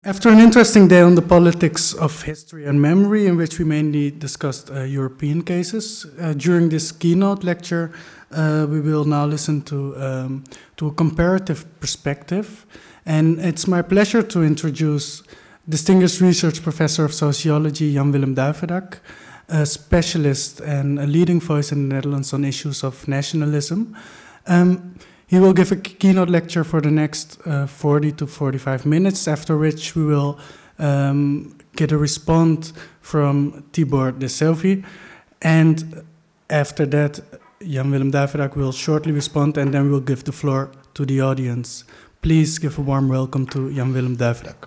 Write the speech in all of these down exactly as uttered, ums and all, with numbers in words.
After an interesting day on the politics of history and memory, in which we mainly discussed uh, European cases, uh, during this keynote lecture, uh, we will now listen to, um, to a comparative perspective. And it's my pleasure to introduce Distinguished Research Professor of Sociology, Jan-Willem Duyvendak, a specialist and a leading voice in the Netherlands on issues of nationalism. Um, He will give a keynote lecture for the next uh, forty to forty-five minutes, after which we will um, get a response from Tibor Dessewffy. And after that, Jan-Willem Duyvendak will shortly respond, and then we'll give the floor to the audience. Please give a warm welcome to Jan-Willem Duyvendak.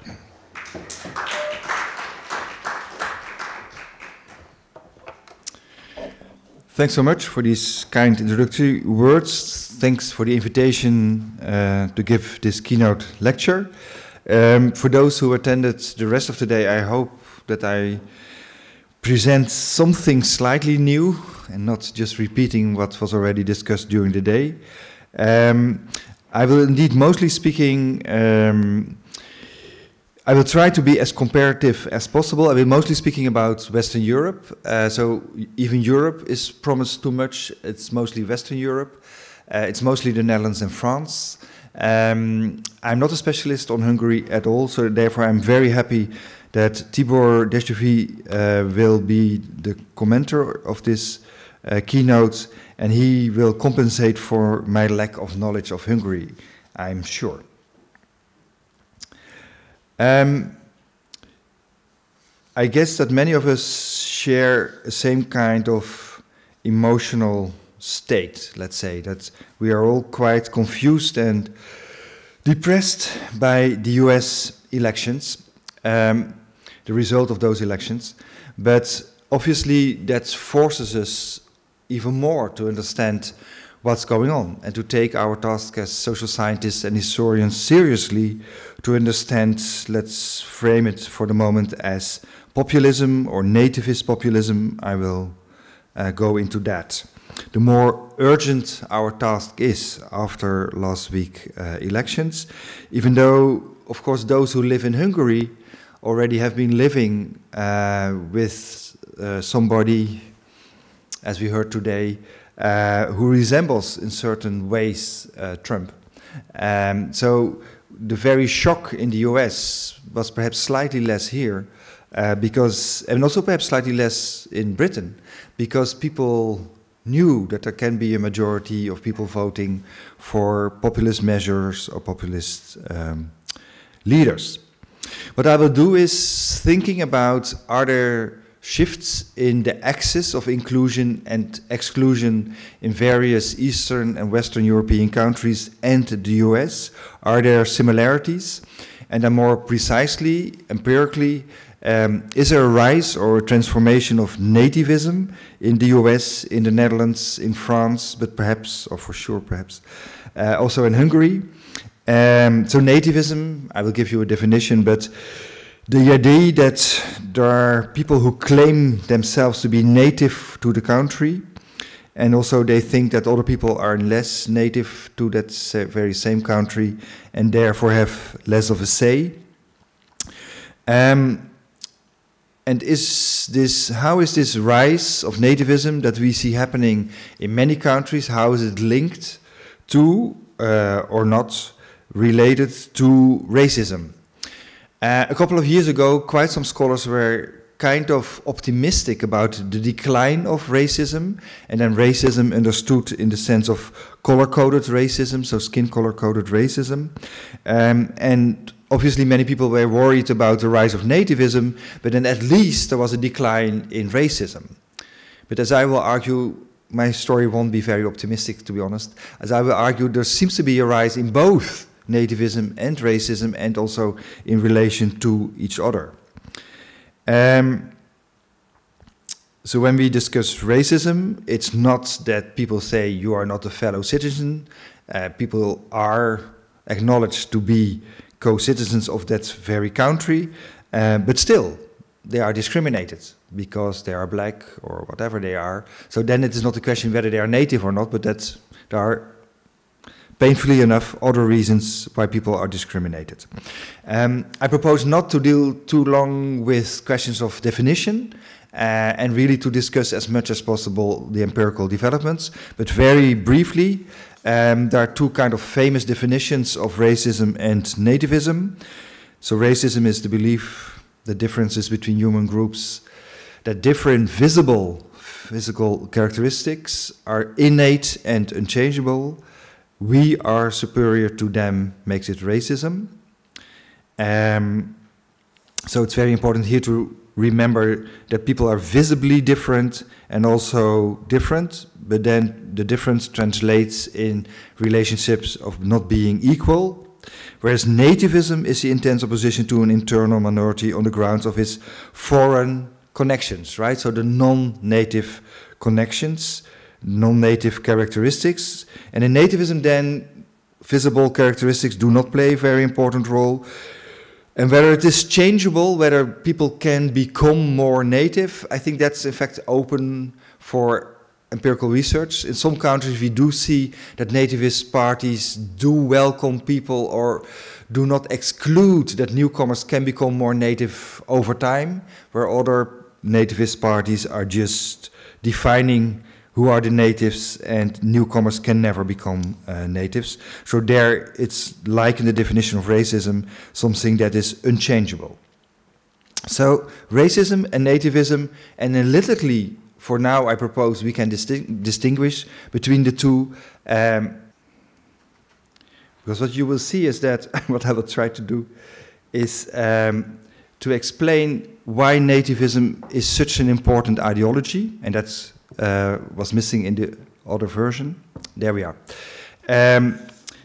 Thanks so much for these kind introductory words. Thanks for the invitation uh, to give this keynote lecture. Um, for those who attended the rest of the day, I hope that I present something slightly new and not just repeating what was already discussed during the day. Um, I will indeed mostly speaking um, I will try to be as comparative as possible. I will mostly speaking about Western Europe. Uh, so even Europe is promised too much. It's mostly Western Europe. Uh, it's mostly the Netherlands and France. Um, I'm not a specialist on Hungary at all, so therefore I'm very happy that Tibor Dessewffy uh, will be the commenter of this uh, keynote, and he will compensate for my lack of knowledge of Hungary, I'm sure. Um, I guess that many of us share the same kind of emotional state, let's say, that we are all quite confused and depressed by the U S elections, um, the result of those elections. But obviously that forces us even more to understand what's going on and to take our task as social scientists and historians seriously, to understand, let's frame it for the moment as populism or nativist populism. I will uh, go into that. The more urgent our task is after last week's uh, elections, even though, of course, those who live in Hungary already have been living uh, with uh, somebody, as we heard today, uh, who resembles in certain ways uh, Trump. Um, so the very shock in the U S was perhaps slightly less here, uh, because, and also perhaps slightly less in Britain, because people knew that there can be a majority of people voting for populist measures or populist um, leaders. What I will do is thinking about, are there shifts in the axis of inclusion and exclusion in various Eastern and Western European countries and the U S? Are there similarities? And then more precisely, empirically, um, is there a rise or a transformation of nativism in the U S, in the Netherlands, in France, but perhaps, or for sure perhaps, uh, also in Hungary? Um, so nativism, I will give you a definition, but the idea that there are people who claim themselves to be native to the country, and also they think that other people are less native to that very same country and therefore have less of a say. Um, and is this, how is this rise of nativism that we see happening in many countries, how is it linked to uh, or not related to racism? Uh, a couple of years ago, quite some scholars were kind of optimistic about the decline of racism, and then racism understood in the sense of color-coded racism, so skin color-coded racism. Um, and obviously many people were worried about the rise of nativism, but then at least there was a decline in racism. But as I will argue, my story won't be very optimistic, to be honest. As I will argue, there seems to be a rise in both nativism and racism, and also in relation to each other. Um, so when we discuss racism, it's not that people say you are not a fellow citizen. Uh, people are acknowledged to be co-citizens of that very country, uh, but still they are discriminated because they are black or whatever they are. So then it is not a question whether they are native or not, but that there are painfully enough, other reasons why people are discriminated. Um, I propose not to deal too long with questions of definition, uh, and really to discuss as much as possible the empirical developments, but very briefly, um, there are two kind of famous definitions of racism and nativism. So racism is the belief that differences between human groups, that different visible physical characteristics are innate and unchangeable. We are superior to them, makes it racism. Um, so it's very important here to remember that people are visibly different and also different, but then the difference translates in relationships of not being equal. Whereas nativism is the intense opposition to an internal minority on the grounds of its foreign connections, right? So the non-native connections, non-native characteristics. And in nativism then, visible characteristics do not play a very important role. And whether it is changeable, whether people can become more native, I think that's in fact open for empirical research. In some countries we do see that nativist parties do welcome people or do not exclude that newcomers can become more native over time, where other nativist parties are just defining who are the natives and newcomers can never become uh, natives. So there it's like in the definition of racism, something that is unchangeable. So racism and nativism, analytically, for now I propose we can disting distinguish between the two, um, because what you will see is that, what I will try to do is um, to explain why nativism is such an important ideology, and that's uh, was missing in the other version. There we are. Um,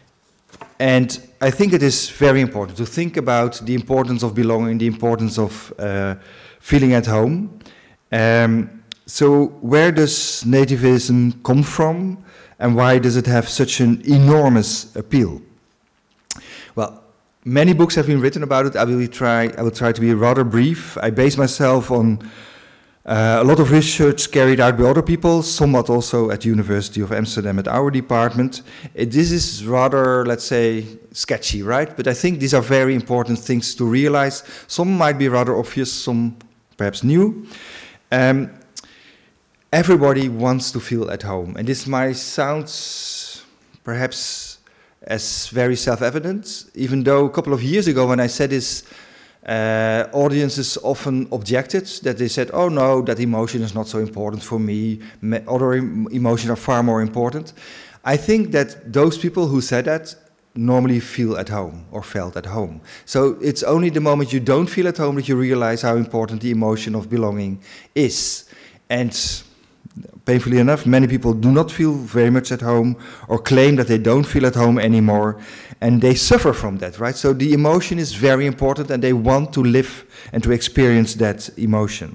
and I think it is very important to think about the importance of belonging, the importance of uh, feeling at home. Um, so where does nativism come from, and why does it have such an enormous appeal? Well, many books have been written about it. I will try, I will try to be rather brief. I base myself on uh, a lot of research carried out by other people, somewhat also at the University of Amsterdam at our department. It, this is rather, let's say, sketchy, right? But I think these are very important things to realize. Some might be rather obvious, some perhaps new. Um, everybody wants to feel at home. And this might sound perhaps as very self-evident, even though a couple of years ago when I said this, uh, audiences often objected, that they said, oh no, that emotion is not so important for me, Me other em emotions are far more important. I think that those people who said that normally feel at home or felt at home. So it's only the moment you don't feel at home that you realize how important the emotion of belonging is. And painfully enough, many people do not feel very much at home or claim that they don't feel at home anymore, and they suffer from that, right? So the emotion is very important and they want to live and to experience that emotion.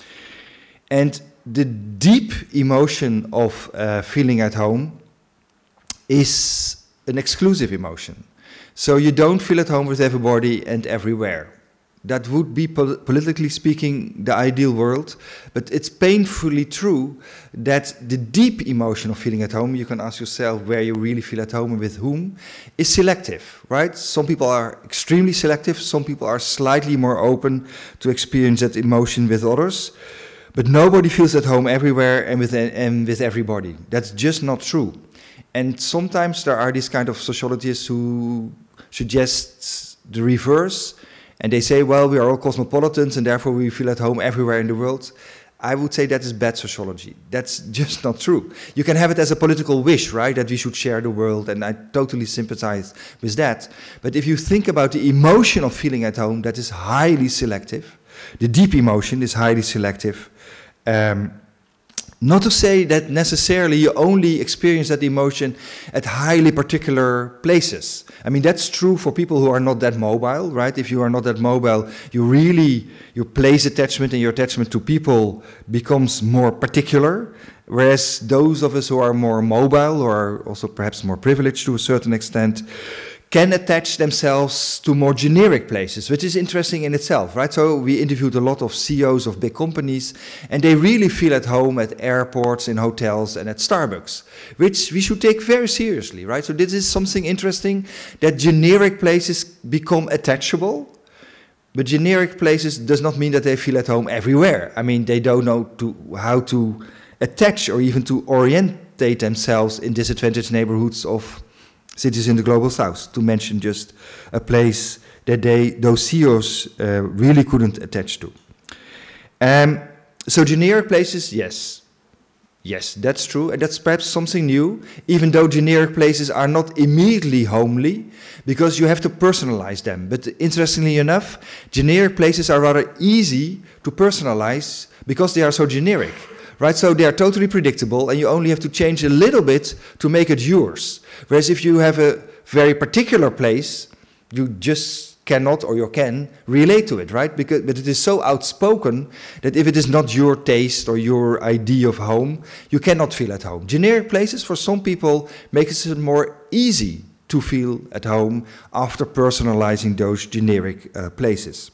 And the deep emotion of uh, feeling at home is an exclusive emotion. So you don't feel at home with everybody and everywhere. That would be, pol politically speaking, the ideal world, but it's painfully true that the deep emotion of feeling at home, you can ask yourself where you really feel at home and with whom, is selective, right? Some people are extremely selective, some people are slightly more open to experience that emotion with others, but nobody feels at home everywhere and with, and with everybody. That's just not true. And sometimes there are these kind of sociologists who suggest the reverse, and they say, well, we are all cosmopolitans and therefore we feel at home everywhere in the world. I would say that is bad sociology. That's just not true. You can have it as a political wish, right, that we should share the world, and I totally sympathize with that. But if you think about the emotion of feeling at home, that is highly selective. The deep emotion is highly selective. Um, Not to say that necessarily you only experience that emotion at highly particular places. I mean, that's true for people who are not that mobile, right? If you are not that mobile, you really, your place attachment and your attachment to people becomes more particular. Whereas those of us who are more mobile or are also perhaps more privileged to a certain extent can attach themselves to more generic places, which is interesting in itself, right? So we interviewed a lot of C E Os of big companies, and they really feel at home at airports, in hotels, and at Starbucks, which we should take very seriously, right? So this is something interesting, that generic places become attachable, but generic places does not mean that they feel at home everywhere. I mean, they don't know to, how to attach or even to orientate themselves in disadvantaged neighborhoods of cities in the global south, to mention just a place that they, those C E Os uh, really couldn't attach to. Um, so generic places, yes. Yes, that's true, and that's perhaps something new, even though generic places are not immediately homely, because you have to personalize them. But interestingly enough, generic places are rather easy to personalize because they are so generic, right? So they are totally predictable, and you only have to change a little bit to make it yours. Whereas if you have a very particular place, you just cannot, or you can, relate to it, right? Because, but it is so outspoken that if it is not your taste or your idea of home, you cannot feel at home. Generic places, for some people, make it more easy to feel at home after personalizing those generic uh, places.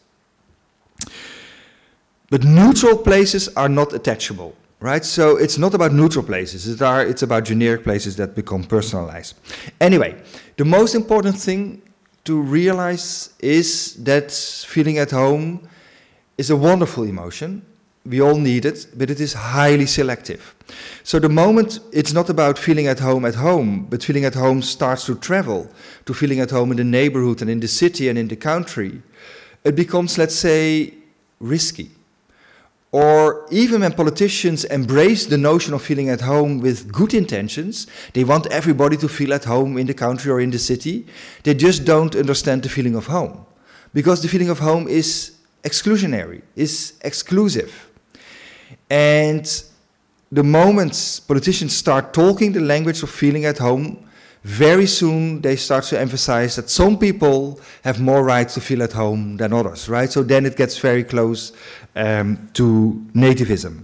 But neutral places are not attachable, right? So it's not about neutral places, it are, it's about generic places that become personalized. Anyway, the most important thing to realize is that feeling at home is a wonderful emotion. We all need it, but it is highly selective. So the moment it's not about feeling at home at home, but feeling at home starts to travel to feeling at home in the neighborhood and in the city and in the country, it becomes, let's say, risky. Or even when politicians embrace the notion of feeling at home with good intentions, they want everybody to feel at home in the country or in the city, they just don't understand the feeling of home. Because the feeling of home is exclusionary, is exclusive. And the moment politicians start talking the language of feeling at home, very soon they start to emphasize that some people have more rights to feel at home than others, right? So then it gets very close um, to nativism.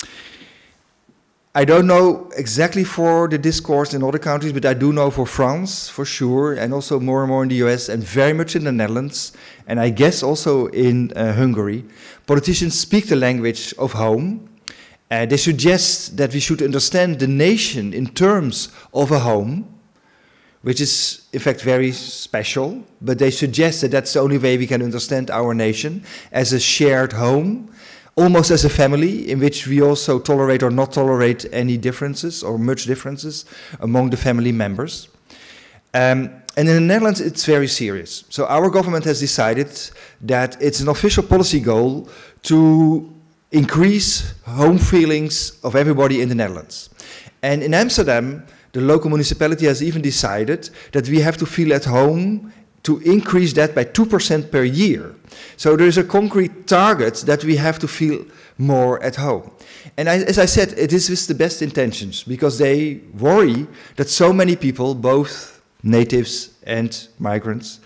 I don't know exactly for the discourse in other countries, but I do know for France, for sure, and also more and more in the U S, and very much in the Netherlands, and I guess also in uh, Hungary, politicians speak the language of home. Uh, they suggest that we should understand the nation in terms of a home, which is in fact very special, but they suggest that that's the only way we can understand our nation, as a shared home, almost as a family, in which we also tolerate or not tolerate any differences or much differences among the family members. Um, and in the Netherlands, it's very serious. So our government has decided that it's an official policy goal to increase home feelings of everybody in the Netherlands. And in Amsterdam, the local municipality has even decided that we have to feel at home to increase that by two percent per year. So there is a concrete target that we have to feel more at home. And I, as I said, it is with the best intentions, because they worry that so many people, both natives and migrants,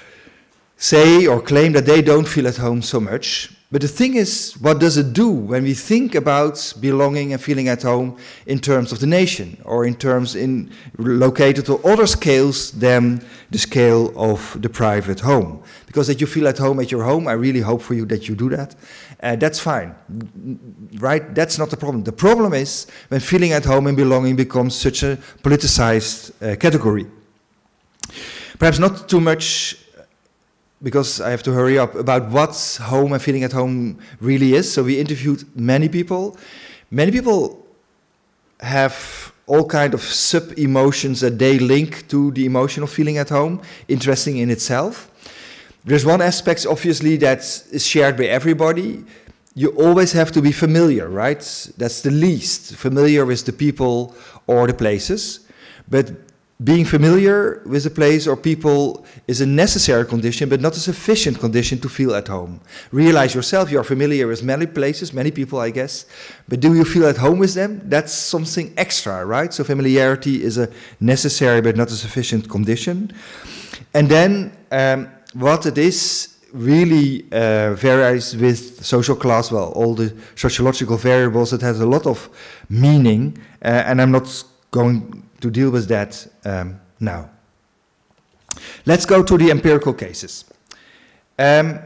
say or claim that they don't feel at home so much. But the thing is, what does it do when we think about belonging and feeling at home in terms of the nation, or in terms in located to other scales than the scale of the private home? Because that you feel at home at your home, I really hope for you that you do that. Uh, that's fine, right? That's not the problem. The problem is when feeling at home and belonging becomes such a politicized uh, category. Perhaps not too much, because I have to hurry up, about what home and feeling at home really is. So we interviewed many people. Many people have all kind of sub-emotions that they link to the emotion of feeling at home, interesting in itself. There's one aspect, obviously, that is shared by everybody. You always have to be familiar, right? That's the least, familiar with the people or the places. But being familiar with a place or people is a necessary condition, but not a sufficient condition to feel at home. Realize yourself, you are familiar with many places, many people, I guess, but do you feel at home with them? That's something extra, right? So familiarity is a necessary but not a sufficient condition. And then um, what it is really uh, varies with social class, well, all the sociological variables. It has a lot of meaning, uh, and I'm not going to deal with that um, now. Let's go to the empirical cases. Um,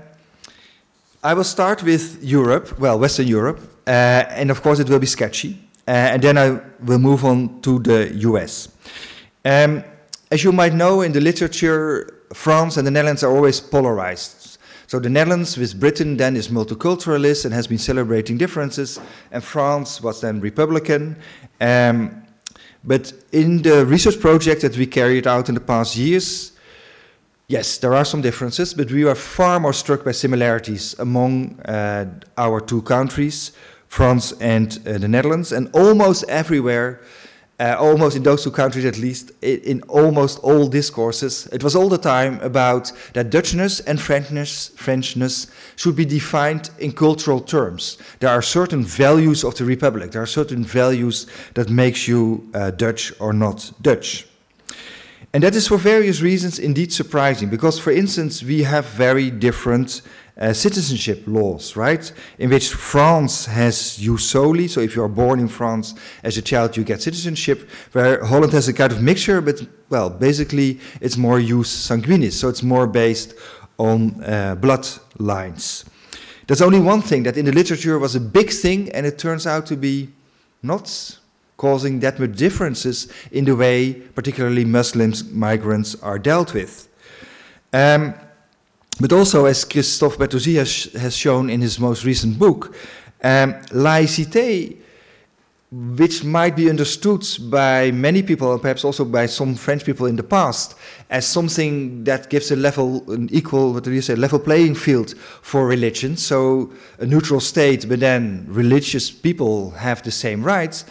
I will start with Europe, well, Western Europe, uh, and of course it will be sketchy, uh, and then I will move on to the U S. Um, as you might know, in the literature, France and the Netherlands are always polarized. So the Netherlands with Britain then is multiculturalist and has been celebrating differences, and France was then Republican. Um, but in the research project that we carried out in the past years, yes, there are some differences, but we are far more struck by similarities among uh, our two countries, France and uh, the Netherlands, and almost everywhere, uh, almost in those two countries at least, in, in almost all discourses, it was all the time about that Dutchness and Frenchness, Frenchness should be defined in cultural terms. There are certain values of the Republic, there are certain values that makes you uh, Dutch or not Dutch. And that is for various reasons indeed surprising, because, for instance, we have very different uh, citizenship laws, right? In which France has jus soli, so if you are born in France as a child, you get citizenship, where Holland has a kind of mixture, but, well, basically it's more jus sanguinis, so it's more based on uh, bloodlines. There's only one thing that in the literature was a big thing, and it turns out to be not causing that much differences in the way particularly Muslims, migrants are dealt with. Um, but also, as Christophe Bertozzi has, has shown in his most recent book, um, laïcité, which might be understood by many people, and perhaps also by some French people in the past, as something that gives a level, an equal, what do you say, level playing field for religion, so a neutral state, but then religious people have the same rights,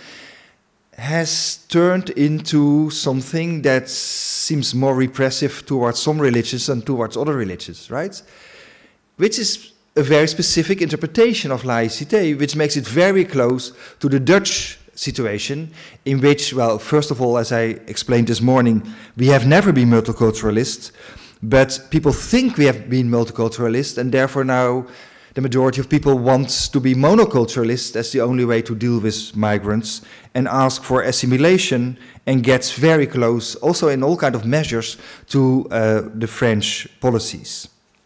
has turned into something that seems more repressive towards some religions than towards other religions, right? Which is a very specific interpretation of laïcité, which makes it very close to the Dutch situation, in which, well, first of all, as I explained this morning, we have never been multiculturalist, but people think we have been multiculturalist, and therefore now the majority of people want to be monoculturalist as the only way to deal with migrants, and ask for assimilation, and gets very close, also in all kinds of measures, to uh, the French policies.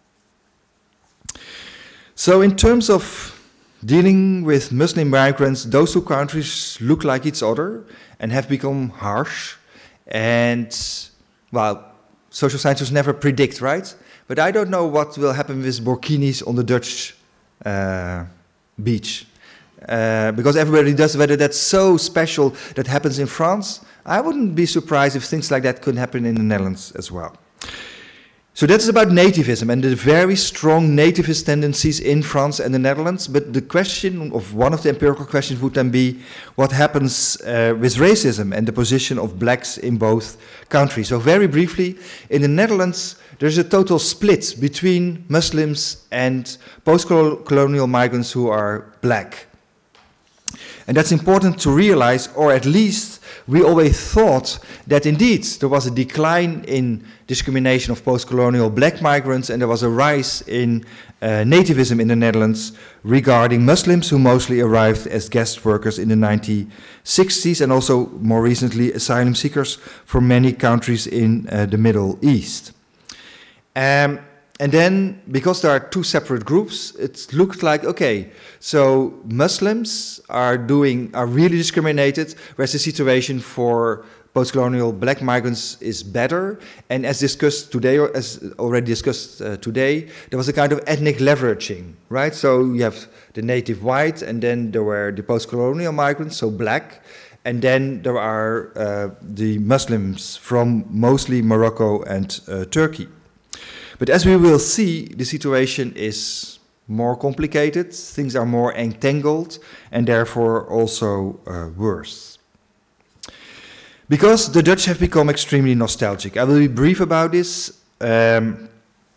So in terms of dealing with Muslim migrants, those two countries look like each other and have become harsh. And, well, social scientists never predict, right? But I don't know what will happen with burkinis on the Dutch uh, beach. Uh, because everybody does, whether that's so special that happens in France, I wouldn't be surprised if things like that could happen in the Netherlands as well. So that's about nativism and the very strong nativist tendencies in France and the Netherlands. But the question of one of the empirical questions would then be what happens uh, with racism and the position of blacks in both countries. So very briefly, in the Netherlands, there's a total split between Muslims and post-colonial migrants who are black. And that's important to realize, or at least we always thought that indeed there was a decline in discrimination of post-colonial black migrants, and there was a rise in uh, nativism in the Netherlands regarding Muslims who mostly arrived as guest workers in the nineteen sixties, and also more recently asylum seekers from many countries in uh, the Middle East. Um, And then, because there are two separate groups, it looked like, okay, so Muslims are doing, are really discriminated, whereas the situation for post-colonial black migrants is better. And as discussed today, or as already discussed uh, today, there was a kind of ethnic leveraging, right? So you have the native white, and then there were the post-colonial migrants, so black, and then there are uh, the Muslims from mostly Morocco and uh, Turkey. But as we will see, the situation is more complicated, things are more entangled, and therefore also uh, worse. Because the Dutch have become extremely nostalgic. I will be brief about this. Um,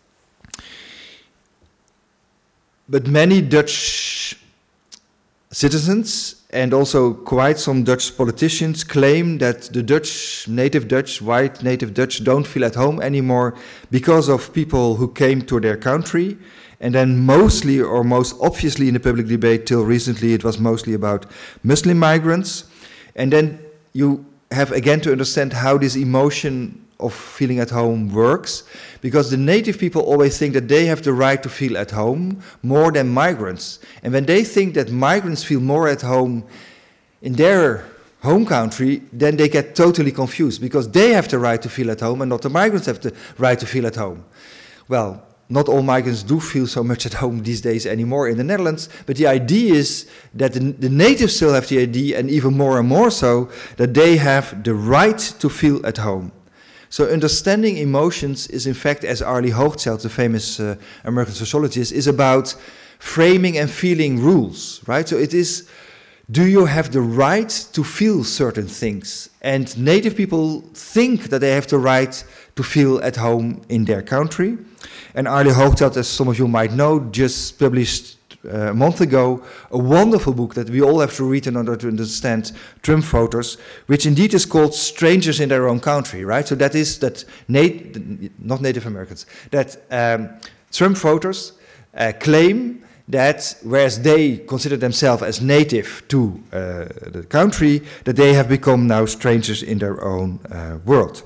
but many Dutch citizens and also quite some Dutch politicians claim that the Dutch, native Dutch, white native Dutch don't feel at home anymore because of people who came to their country. And then mostly, or most obviously in the public debate till recently, it was mostly about Muslim migrants. And then you have again to understand how this emotion of feeling at home works, because the native people always think that they have the right to feel at home more than migrants. And when they think that migrants feel more at home in their home country, then they get totally confused, because they have the right to feel at home and not the migrants have the right to feel at home. Well, not all migrants do feel so much at home these days anymore in the Netherlands, but the idea is that the, the natives still have the idea, and even more and more so, that they have the right to feel at home. So understanding emotions is in fact, as Arlie Hochschild, the famous uh, American sociologist, is about framing and feeling rules, right? So it is, do you have the right to feel certain things? And native people think that they have the right to feel at home in their country. And Arlie Hochschild, as some of you might know, just published uh, a month ago a wonderful book that we all have to read in order to understand Trump voters, which indeed is called Strangers in Their Own Country, right? So that is that, nat not Native Americans, that um, Trump voters uh, claim that whereas they consider themselves as native to uh, the country, that they have become now strangers in their own uh, world.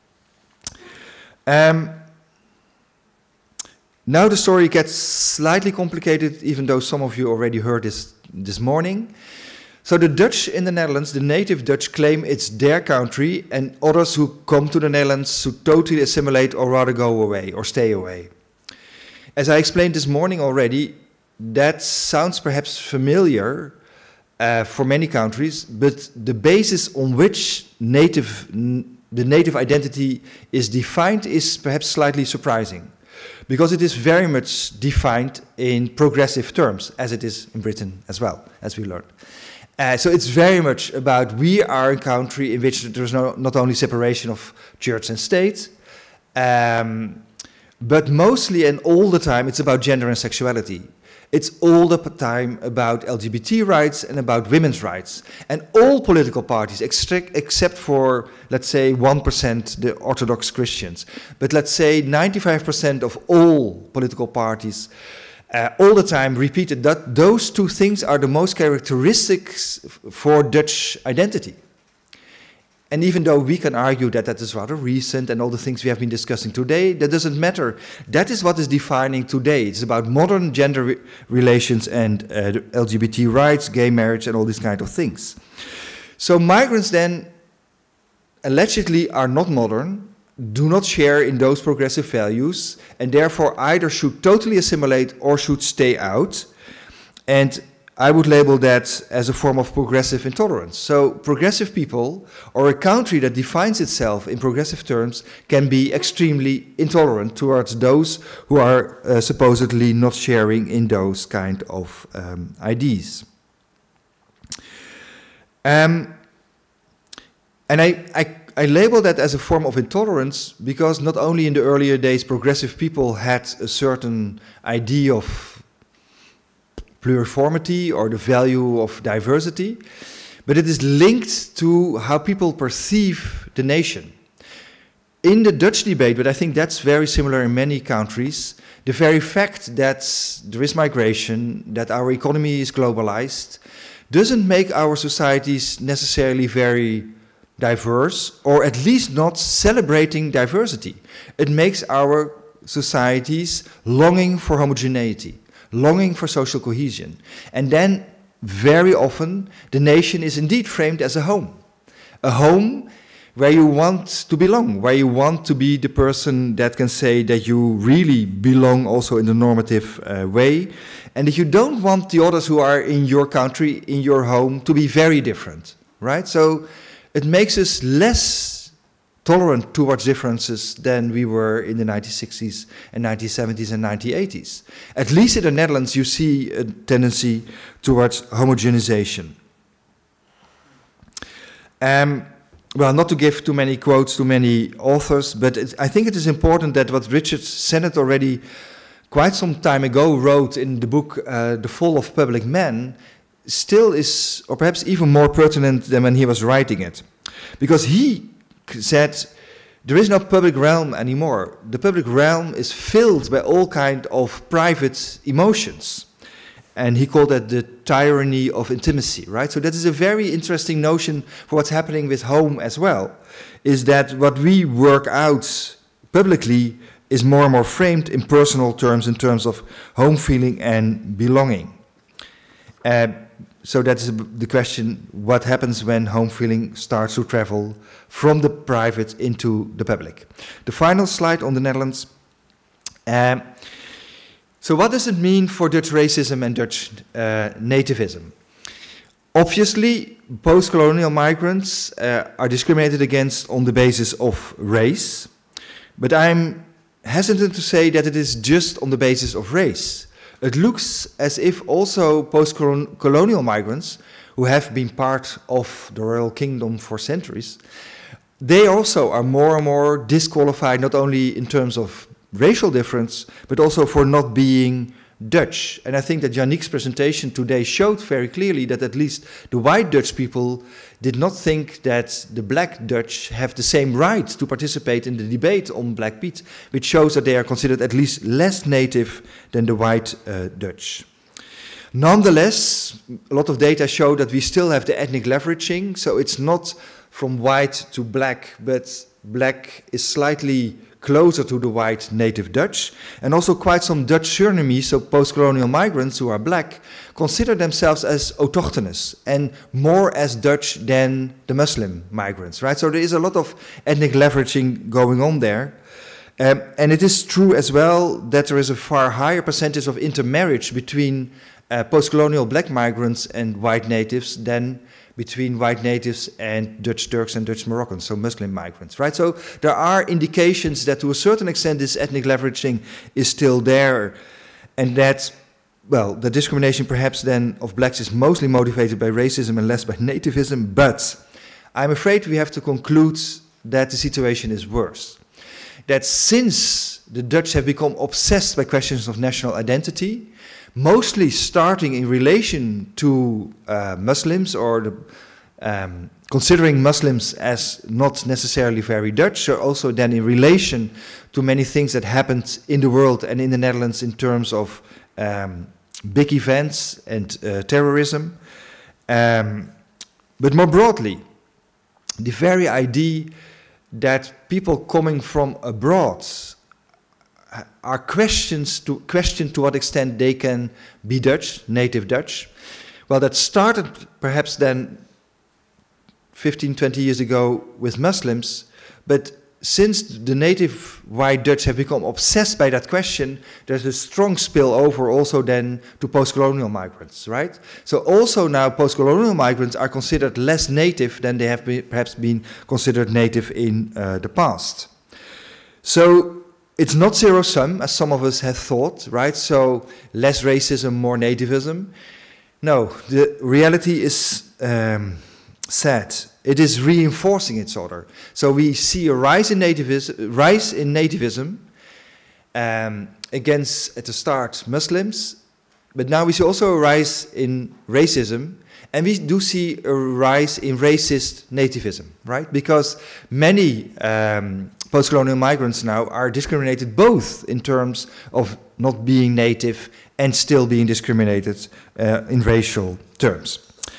Um, now the story gets slightly complicated, even though some of you already heard this this morning. So the Dutch in the Netherlands, the native Dutch, claim it's their country, and others who come to the Netherlands should totally assimilate or rather go away or stay away. As I explained this morning already, that sounds perhaps familiar uh, for many countries, but the basis on which native, the native identity is defined is perhaps slightly surprising, because it is very much defined in progressive terms, as it is in Britain as well, as we learned. Uh, so it's very much about, we are a country in which there's no, not only separation of church and state, um, but mostly and all the time it's about gender and sexuality. It's all the time about L G B T rights and about women's rights. And all political parties, except for, let's say, one percent, the Orthodox Christians, but let's say ninety-five percent of all political parties, uh, all the time repeated that those two things are the most characteristics for Dutch identity. And even though we can argue that that is rather recent and all the things we have been discussing today, that doesn't matter. That is what is defining today. It's about modern gender re relations and uh, L G B T rights, gay marriage, and all these kind of things. So migrants then allegedly are not modern, do not share in those progressive values, and therefore either should totally assimilate or should stay out. And I would label that as a form of progressive intolerance. So progressive people, or a country that defines itself in progressive terms, can be extremely intolerant towards those who are uh, supposedly not sharing in those kind of um, ideas. Um, and I, I, I label that as a form of intolerance because not only in the earlier days progressive people had a certain idea of pluriformity or the value of diversity, but it is linked to how people perceive the nation. In the Dutch debate, but I think that's very similar in many countries, the very fact that there is migration, that our economy is globalized, doesn't make our societies necessarily very diverse, or at least not celebrating diversity. It makes our societies longing for homogeneity, longing for social cohesion. And then, very often, the nation is indeed framed as a home. A home where you want to belong, where you want to be the person that can say that you really belong also in the normative uh, way, and that you don't want the others who are in your country, in your home, to be very different, right? So it makes us less tolerant towards differences than we were in the nineteen sixties and nineteen seventies and nineteen eighties. At least in the Netherlands you see a tendency towards homogenization. Um, well, not to give too many quotes to many authors, but it, I think it is important that what Richard Sennett already quite some time ago wrote in the book uh, The Fall of Public Man still is, or perhaps even more pertinent than when he was writing it. Because he said, there is no public realm anymore. The public realm is filled by all kinds of private emotions. And he called that the tyranny of intimacy, right? So that is a very interesting notion for what's happening with home as well, is that what we work out publicly is more and more framed in personal terms, in terms of home feeling and belonging. Uh, so that is the question, what happens when home feeling starts to travel from the private into the public? The final slide on the Netherlands. Uh, so what does it mean for Dutch racism and Dutch uh, nativism? Obviously, post-colonial migrants uh, are discriminated against on the basis of race, but I'm hesitant to say that it is just on the basis of race. It looks as if also post-colonial migrants, who have been part of the Royal Kingdom for centuries, they also are more and more disqualified, not only in terms of racial difference, but also for not being Dutch. And I think that Yannick's presentation today showed very clearly that at least the white Dutch people did not think that the black Dutch have the same right to participate in the debate on Black Pete, which shows that they are considered at least less native than the white uh, Dutch. Nonetheless, a lot of data show that we still have the ethnic leveraging, so it's not from white to black, but black is slightly closer to the white native Dutch, and also quite some Dutch surnames, so post-colonial migrants who are black, consider themselves as autochthonous and more as Dutch than the Muslim migrants, right? So there is a lot of ethnic leveraging going on there. Um, and it is true as well that there is a far higher percentage of intermarriage between uh, post-colonial black migrants and white natives than between white natives and Dutch Turks and Dutch Moroccans, so Muslim migrants, right? So there are indications that to a certain extent this ethnic leveraging is still there, and that, well, the discrimination perhaps then of blacks is mostly motivated by racism and less by nativism, but I'm afraid we have to conclude that the situation is worse. That since the Dutch have become obsessed by questions of national identity, mostly starting in relation to uh, Muslims, or the, um, considering Muslims as not necessarily very Dutch, or also then in relation to many things that happened in the world and in the Netherlands in terms of um, big events and uh, terrorism. Um, but more broadly, the very idea that people coming from abroad are questions to question to what extent they can be Dutch, native Dutch. Well, that started perhaps then fifteen, twenty years ago with Muslims, but since the native white Dutch have become obsessed by that question, there's a strong spillover also then to post-colonial migrants, right? So also now post-colonial migrants are considered less native than they have been, perhaps been considered native in uh, the past. So it's not zero-sum, as some of us have thought, right? So less racism, more nativism. No, the reality is um, sad. It is reinforcing each other. So we see a rise in nativism, rise in nativism um, against, at the start, Muslims, but now we see also a rise in racism, and we do see a rise in racist nativism, right? Because many um, post-colonial migrants now are discriminated both in terms of not being native and still being discriminated uh, in racial terms.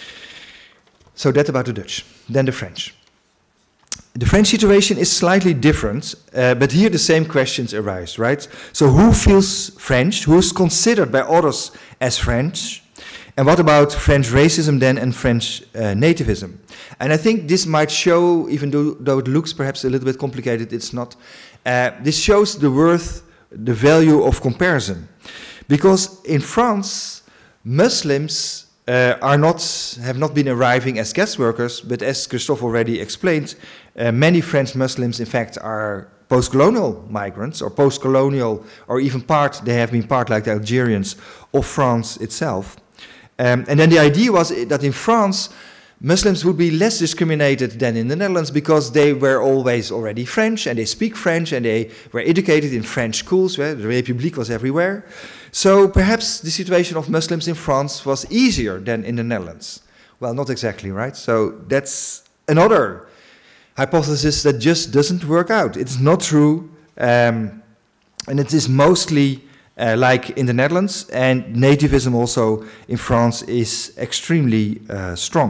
So that's about the Dutch. Then the French. The French situation is slightly different, uh, but here the same questions arise, right? So who feels French? Who is considered by others as French? And what about French racism then and French uh, nativism? And I think this might show, even though, though it looks perhaps a little bit complicated, it's not. Uh, this shows the worth, the value of comparison. Because in France, Muslims uh, are not, have not been arriving as guest workers, but as Christophe already explained, uh, many French Muslims in fact are post-colonial migrants, or post-colonial, or even part, they have been part, like the Algerians, of France itself. Um, and then the idea was that in France, Muslims would be less discriminated than in the Netherlands because they were always already French, and they speak French, and they were educated in French schools, where the République was everywhere. So perhaps the situation of Muslims in France was easier than in the Netherlands. Well, not exactly, right? So that's another hypothesis that just doesn't work out. It's not true, um, and it is mostly uh, like in the Netherlands, and nativism also in France is extremely uh, strong.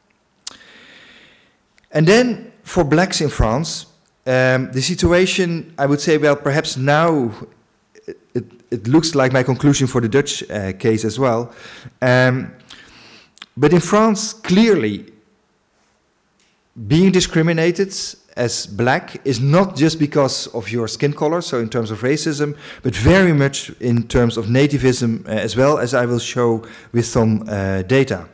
And then for blacks in France, um, the situation, I would say, well, perhaps now it, it looks like my conclusion for the Dutch uh, case as well. Um, but in France, clearly, being discriminated as black is not just because of your skin color, so in terms of racism, but very much in terms of nativism uh, as well, as I will show with some uh, data.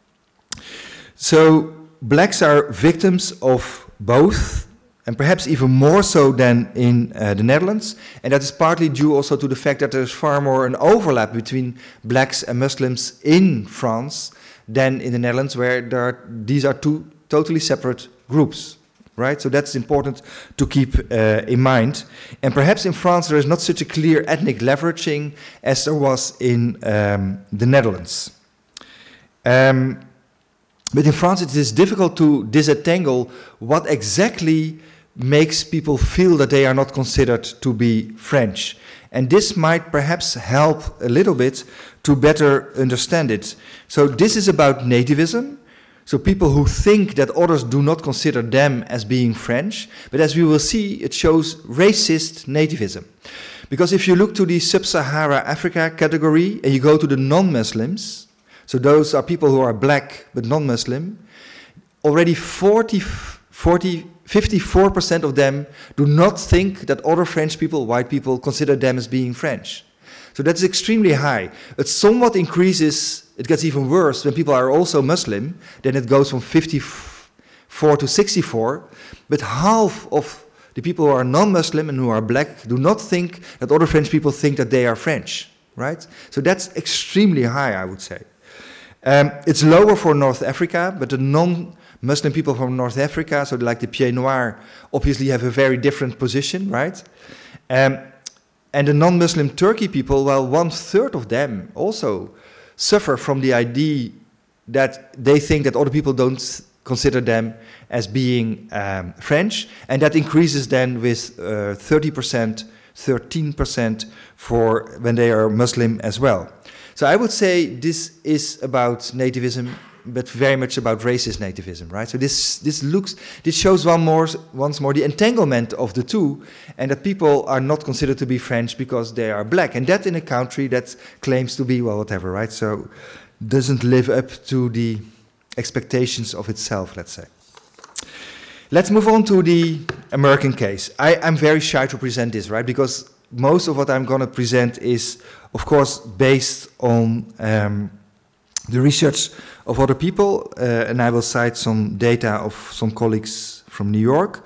So blacks are victims of both, and perhaps even more so than in uh, the Netherlands, and that is partly due also to the fact that there's far more an overlap between blacks and Muslims in France than in the Netherlands, where there are, these are two totally separate groups, right? So that's important to keep uh, in mind. And perhaps in France there is not such a clear ethnic leveraging as there was in um, the Netherlands. Um, but in France it is difficult to disentangle what exactly makes people feel that they are not considered to be French. And this might perhaps help a little bit to better understand it. So this is about nativism. So people who think that others do not consider them as being French, but as we will see, it shows racist nativism. Because if you look to the Sub-Sahara Africa category and you go to the non-Muslims, so those are people who are black but non-Muslim, already forty, forty, fifty-four percent of them do not think that other French people, white people, consider them as being French. So that's extremely high. It somewhat increases, it gets even worse when people are also Muslim, then it goes from fifty-four to sixty-four, but half of the people who are non-Muslim and who are black do not think that other French people think that they are French, right? So that's extremely high, I would say. Um, it's lower for North Africa, but the non-Muslim people from North Africa, so like the Pieds Noirs, obviously have a very different position, right? Um, And the non-Muslim Turkey people, well, one third of them also suffer from the idea that they think that other people don't consider them as being um, French, and that increases then with uh, thirty percent, thirteen percent for when they are Muslim as well. So I would say this is about nativism, but very much about racist nativism, right? So this this looks this shows one more once more the entanglement of the two, and that people are not considered to be French because they are black, and that in a country that claims to be, well, whatever, right? So doesn't live up to the expectations of itself, let's say. Let's move on to the American case. I, I'm very shy to present this, right? Because most of what I'm going to present is, of course, based on um, the research of other people, uh, and I will cite some data of some colleagues from New York.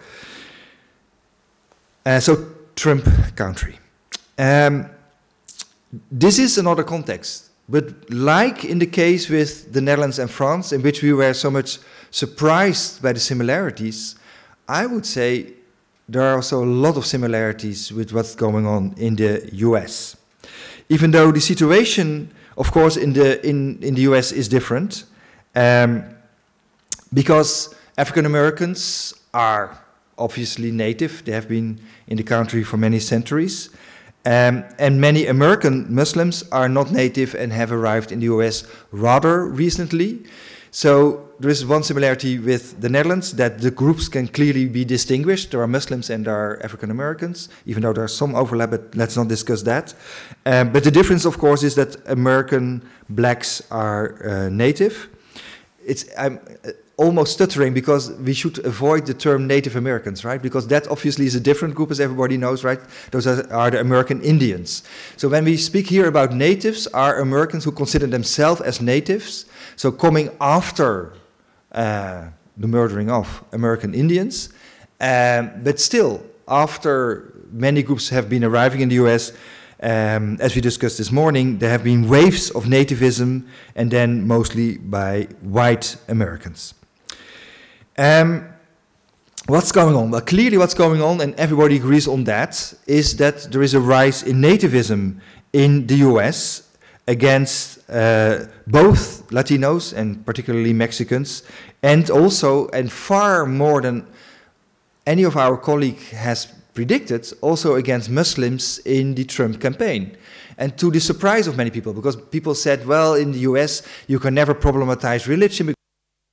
Uh, so, Trump country. Um, this is another context, but like in the case with the Netherlands and France, in which we were so much surprised by the similarities, I would say there are also a lot of similarities with what's going on in the U S. Even though the situation, of course, in the, in, in the U S is different, um, because African Americans are obviously native. They have been in the country for many centuries. Um, and many American Muslims are not native and have arrived in the U S rather recently. So there is one similarity with the Netherlands, that the groups can clearly be distinguished. There are Muslims and there are African Americans, even though there's some overlap, but let's not discuss that. Um, but the difference, of course, is that American blacks are uh, native. It's, I'm almost stuttering because we should avoid the term Native Americans, right? Because that obviously is a different group, as everybody knows, right? Those are, are the American Indians. So when we speak here about natives, are Americans who consider themselves as natives, so coming after uh, the murdering of American Indians, um, but still, after many groups have been arriving in the U S, Um, as we discussed this morning, there have been waves of nativism, and then mostly by white Americans. Um, what's going on? Well, clearly what's going on, and everybody agrees on that, is that there is a rise in nativism in the U S against uh, both Latinos, and particularly Mexicans, and also, and far more than any of our colleagues has predicted, also against Muslims in the Trump campaign. And to the surprise of many people, because people said, well, in the U S, you can never problematize religion because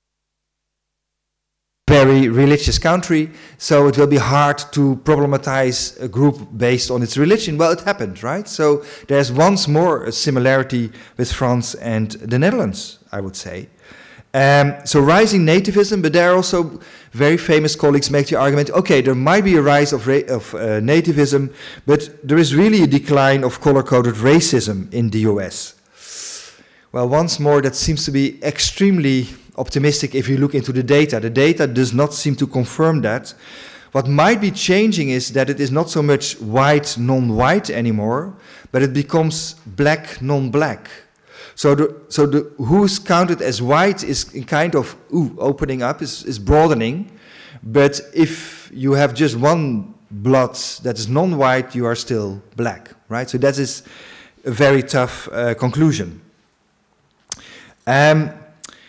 it's a very religious country, so it will be hard to problematize a group based on its religion. Well, it happened, right? So there's once more a similarity with France and the Netherlands, I would say. Um, so rising nativism, but there are also very famous colleagues make the argument, okay, there might be a rise of, ra of uh, nativism, but there is really a decline of color-coded racism in the U S. Well, once more, that seems to be extremely optimistic if you look into the data. The data does not seem to confirm that. What might be changing is that it is not so much white, non-white anymore, but it becomes black, non-black. So, the, so the, who's counted as white is in kind of ooh, opening up, is, is broadening. But if you have just one blood that is non-white, you are still black, right? So that is a very tough uh, conclusion. Um,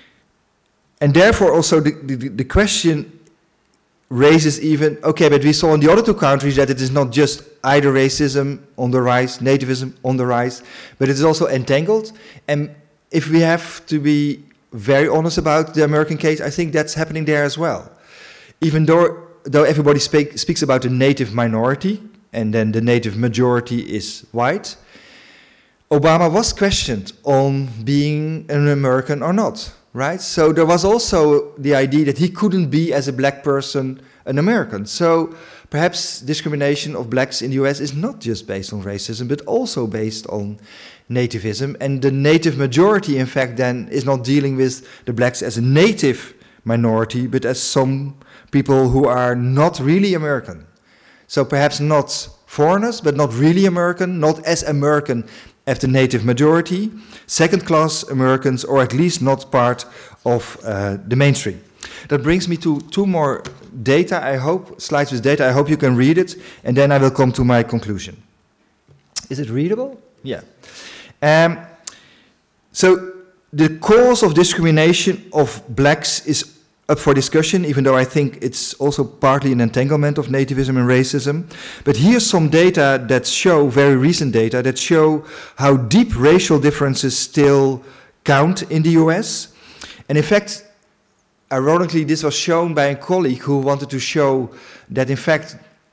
and therefore also the, the, the question raises even, okay, but we saw in the other two countries that it is not just either racism on the rise, nativism on the rise, but it is also entangled. And if we have to be very honest about the American case, I think that's happening there as well. Even though, though everybody speak, speaks about the native minority, and then the native majority is white, Obama was questioned on being an American or not. Right? So there was also the idea that he couldn't be, as a black person, an American. So perhaps discrimination of blacks in the U S is not just based on racism, but also based on nativism. And the native majority, in fact, then is not dealing with the blacks as a native minority, but as some people who are not really American. So perhaps not foreigners, but not really American, not as American as the native majority, second-class Americans, or at least not part of uh, the mainstream. That brings me to two more data, I hope, slides with data. I hope you can read it, and then I will come to my conclusion. Is it readable? Yeah. Um, so the cause of discrimination of blacks is up for discussion, even though I think it's also partly an entanglement of nativism and racism. But here's some data that show, very recent data, that show how deep racial differences still count in the U S. And in fact, ironically, this was shown by a colleague who wanted to show that, in fact,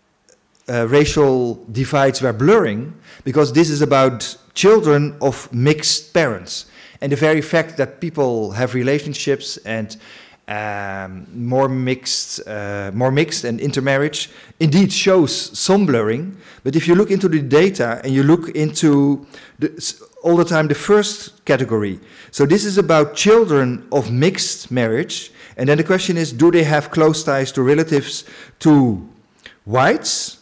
uh, racial divides were blurring, because this is about children of mixed parents. And the very fact that people have relationships and Um, more mixed, uh, more mixed and intermarriage indeed shows some blurring. But if you look into the data and you look into the, all the time the first category, so this is about children of mixed marriage, and then the question is, do they have close ties to relatives to whites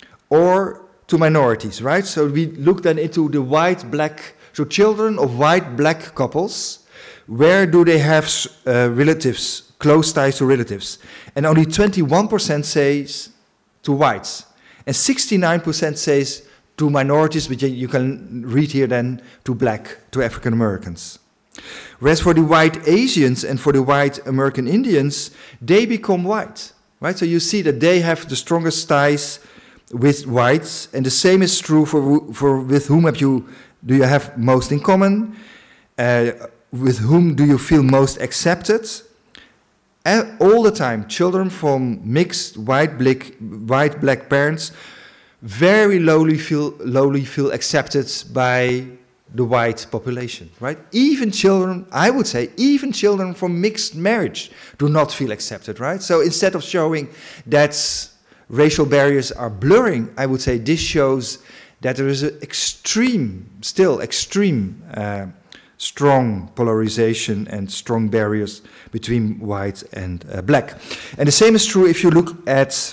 or to minorities, right? So we look then into the white-black, so children of white-black couples. Where do they have uh, relatives, close ties to relatives? And only twenty-one percent says to whites. And sixty-nine percent says to minorities, which you can read here then, to black, to African Americans. Whereas for the white Asians and for the white American Indians, they become white, right? So you see that they have the strongest ties with whites, and the same is true for, for with whom have you, do you have most in common? Uh, With whom do you feel most accepted? And all the time, children from mixed white black, white black parents very lowly feel, lowly feel accepted by the white population, right? Even children, I would say, even children from mixed marriage do not feel accepted, right? So instead of showing that racial barriers are blurring, I would say this shows that there is an extreme, still extreme, uh, strong polarization and strong barriers between white and uh, black. And the same is true if you look at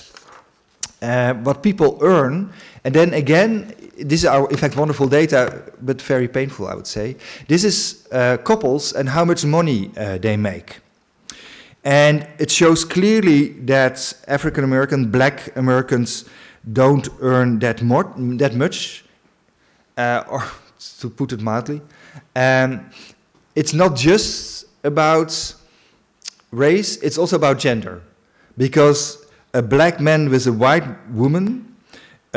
uh, what people earn. And then again, this is our, in fact, wonderful data, but very painful, I would say. This is uh, couples and how much money uh, they make. And it shows clearly that African American, black Americans don't earn that, more, that much, uh, or to put it mildly. Um, it's not just about race, it's also about gender. Because a black man with a white woman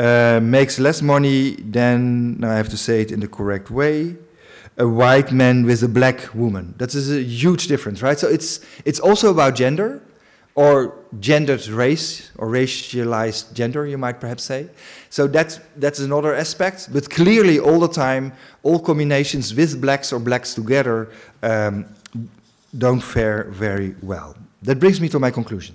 uh, makes less money than, now I have to say it in the correct way, a white man with a black woman. That is a huge difference, right? So it's, it's also about gender, or gendered race, or racialized gender, you might perhaps say. So that's, that's another aspect, but clearly all the time, all combinations with blacks or blacks together um, don't fare very well. That brings me to my conclusion.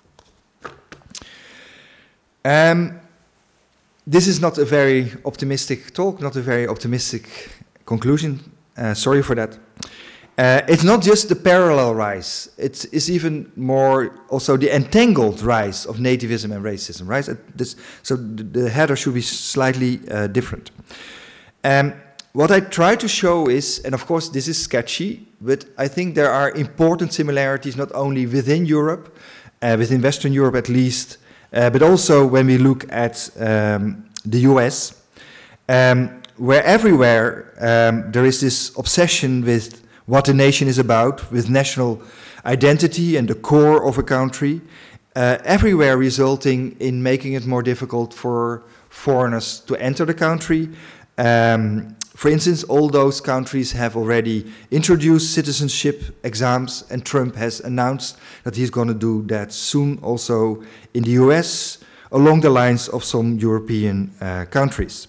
Um, this is not a very optimistic talk, not a very optimistic conclusion. Uh, sorry for that. Uh, it's not just the parallel rise, it's, it's even more also the entangled rise of nativism and racism, right? This, so the, the header should be slightly uh, different. Um, what I try to show is, and of course this is sketchy, but I think there are important similarities not only within Europe, uh, within Western Europe at least, uh, but also when we look at um, the U S, um, where everywhere um, there is this obsession with what a nation is about, with national identity and the core of a country, uh, everywhere resulting in making it more difficult for foreigners to enter the country. Um, for instance, all those countries have already introduced citizenship exams, and Trump has announced that he's going to do that soon also in the U S, along the lines of some European uh, countries.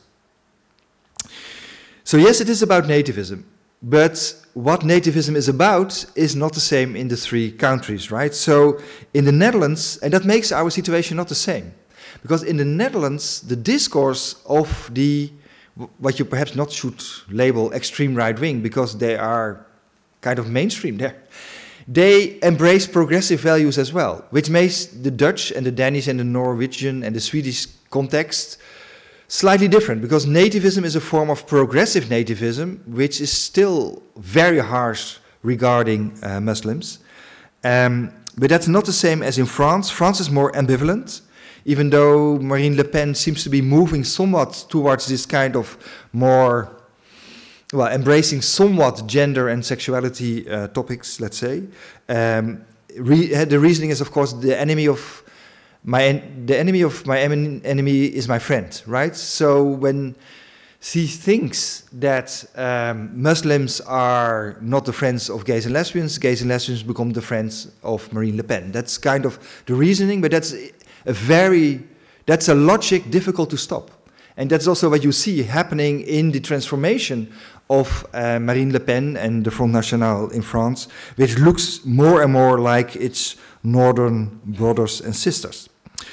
So yes, it is about nativism. But what nativism is about is not the same in the three countries, right? So in the Netherlands, and that makes our situation not the same. Because in the Netherlands, the discourse of the, what you perhaps not should label extreme right-wing, because they are kind of mainstream there, they embrace progressive values as well, which makes the Dutch and the Danish and the Norwegian and the Swedish context slightly different, because nativism is a form of progressive nativism, which is still very harsh regarding uh, Muslims. Um, but that's not the same as in France. France is more ambivalent, even though Marine Le Pen seems to be moving somewhat towards this kind of more, well, embracing somewhat gender and sexuality uh, topics, let's say. Um, re the reasoning is, of course, the enemy of My en the enemy of my en enemy is my friend, right? So when she thinks that um, Muslims are not the friends of gays and lesbians, gays and lesbians become the friends of Marine Le Pen. That's kind of the reasoning, but that's a very, that's a logic difficult to stop. And that's also what you see happening in the transformation of uh, Marine Le Pen and the Front National in France, which looks more and more like its northern brothers and sisters.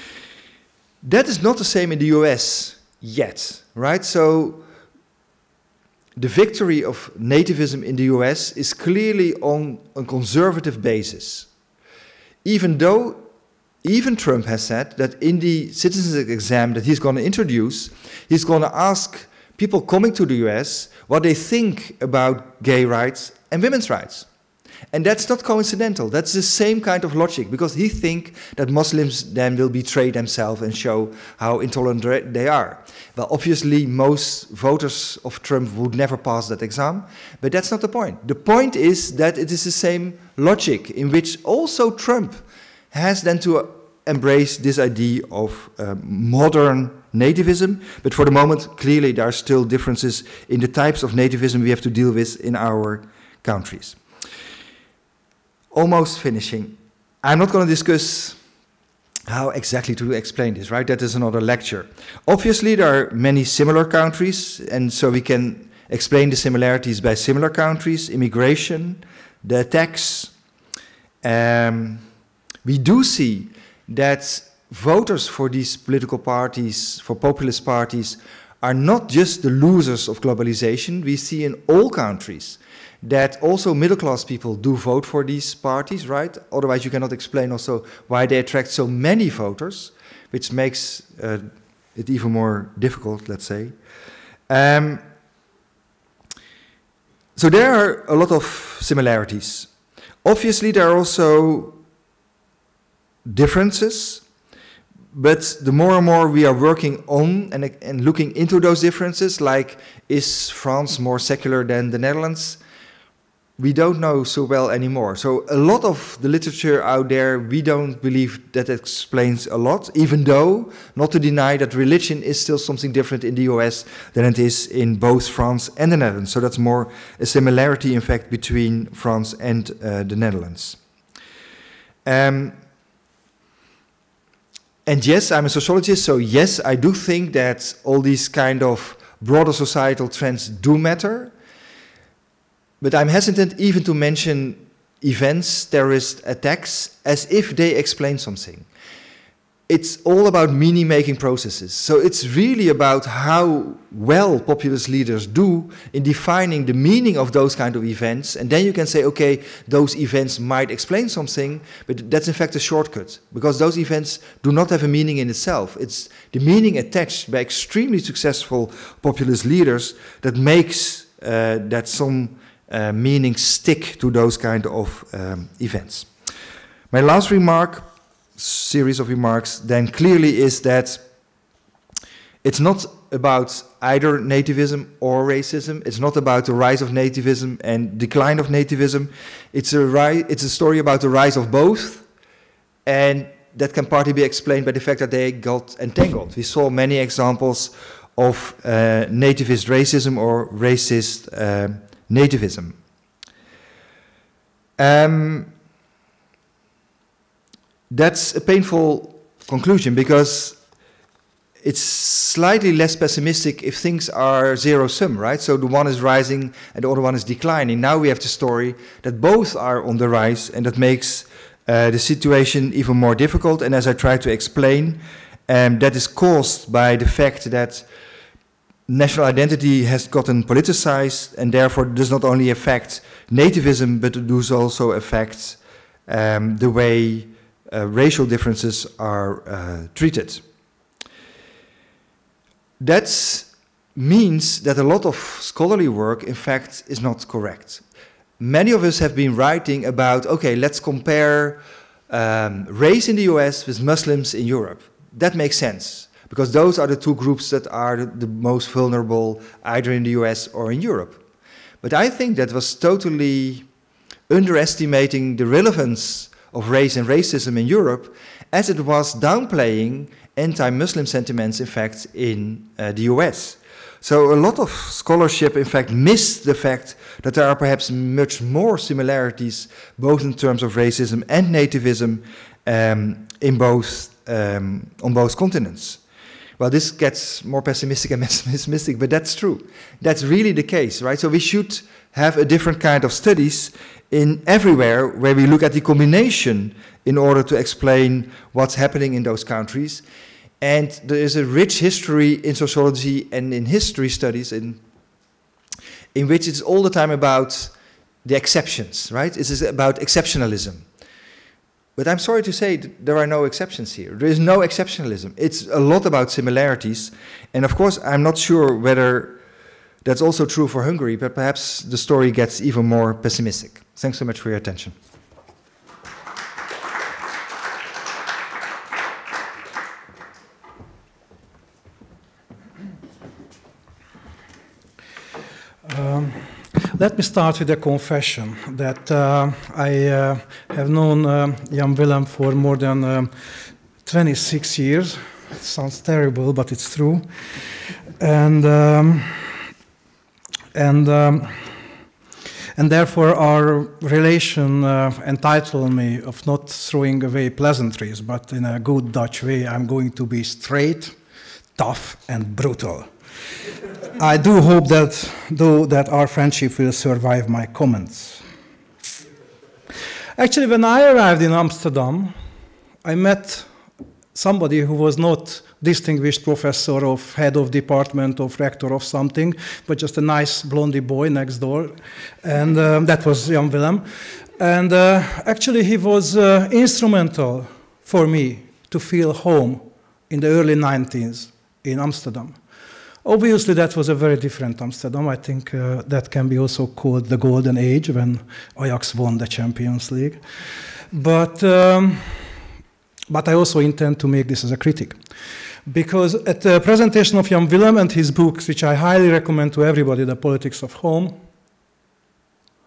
That is not the same in the U S yet, right? So the victory of nativism in the U S is clearly on a conservative basis. Even though, even Trump has said that in the citizenship exam that he's going to introduce, he's going to ask people coming to the U S what they think about gay rights and women's rights. And that's not coincidental. That's the same kind of logic, because he thinks that Muslims then will betray themselves and show how intolerant they are. Well, obviously, most voters of Trump would never pass that exam, but that's not the point. The point is that it is the same logic in which also Trump has then to embrace this idea of uh, modern nativism, but for the moment, clearly there are still differences in the types of nativism we have to deal with in our countries. Almost finishing. I'm not going to discuss how exactly to explain this, right? That is another lecture. Obviously, there are many similar countries, and so we can explain the similarities by similar countries, immigration, the attacks. Um, we do see that voters for these political parties, for populist parties, are not just the losers of globalization. We see in all countries that also middle-class people do vote for these parties, right? Otherwise, you cannot explain also why they attract so many voters, which makes uh, it even more difficult, let's say. Um, so there are a lot of similarities. Obviously, there are also differences, but the more and more we are working on and, and looking into those differences, like is France more secular than the Netherlands? we don't know so well anymore. So a lot of the literature out there, we don't believe that explains a lot, even though, not to deny that religion is still something different in the U S than it is in both France and the Netherlands. So that's more a similarity, in fact, between France and uh, the Netherlands. Um, and yes, I'm a sociologist, so yes, I do think that all these kind of broader societal trends do matter. But I'm hesitant even to mention events, terrorist attacks, as if they explain something. It's all about meaning-making processes. So it's really about how well populist leaders do in defining the meaning of those kind of events. And then you can say, okay, those events might explain something, but that's in fact a shortcut, because those events do not have a meaning in itself. It's the meaning attached by extremely successful populist leaders that makes uh, that some Uh, meaning stick to those kind of um, events. My last remark, series of remarks, then clearly is that it's not about either nativism or racism. It's not about the rise of nativism and decline of nativism. It's a, ri it's a story about the rise of both, and that can partly be explained by the fact that they got entangled. We saw many examples of uh, nativist racism or racist uh, nativism. Um, that's a painful conclusion, because it's slightly less pessimistic if things are zero-sum, right? So the one is rising and the other one is declining. Now we have the story that both are on the rise, and that makes uh, the situation even more difficult. And as I tried to explain, um, that is caused by the fact that national identity has gotten politicized, and therefore does not only affect nativism, but it does also affect um, the way uh, racial differences are uh, treated. That means that a lot of scholarly work, in fact, is not correct. Many of us have been writing about, okay, let's compare um, race in the U S with Muslims in Europe. That makes sense, because those are the two groups that are the, the most vulnerable, either in the U S or in Europe. But I think that was totally underestimating the relevance of race and racism in Europe, as it was downplaying anti-Muslim sentiments, in fact, in uh, the U S. So a lot of scholarship, in fact, missed the fact that there are perhaps much more similarities, both in terms of racism and nativism, um, in both, um, on both continents. Well, this gets more pessimistic and pessimistic, but that's true. That's really the case, right? So we should have a different kind of studies in everywhere where we look at the combination in order to explain what's happening in those countries. And there is a rich history in sociology and in history studies in, in which it's all the time about the exceptions, right? It is about exceptionalism. But I'm sorry to say that there are no exceptions here. There is no exceptionalism. It's a lot about similarities. And of course, I'm not sure whether that's also true for Hungary, but perhaps the story gets even more pessimistic. Thanks so much for your attention. Um, let me start with a confession that uh, I uh, have known uh, Jan Willem for more than um, twenty-six years. It sounds terrible, but it's true. And um, and um, and therefore our relation uh, entitled me of not throwing away pleasantries, but in a good Dutch way, I'm going to be straight, tough, and brutal. I do hope that, though, that our friendship will survive my comments. Actually, when I arrived in Amsterdam, I met somebody who was not distinguished professor of head of department of rector of something, but just a nice blondie boy next door, and um, that was Jan Willem. And uh, actually, he was uh, instrumental for me to feel home in the early nineties in Amsterdam. Obviously, that was a very different Amsterdam. I think uh, that can be also called the golden age, when Ajax won the Champions League. But, um, but I also intend to make this as a critic. Because at the presentation of Jan Willem and his books, which I highly recommend to everybody, The Politics of Home,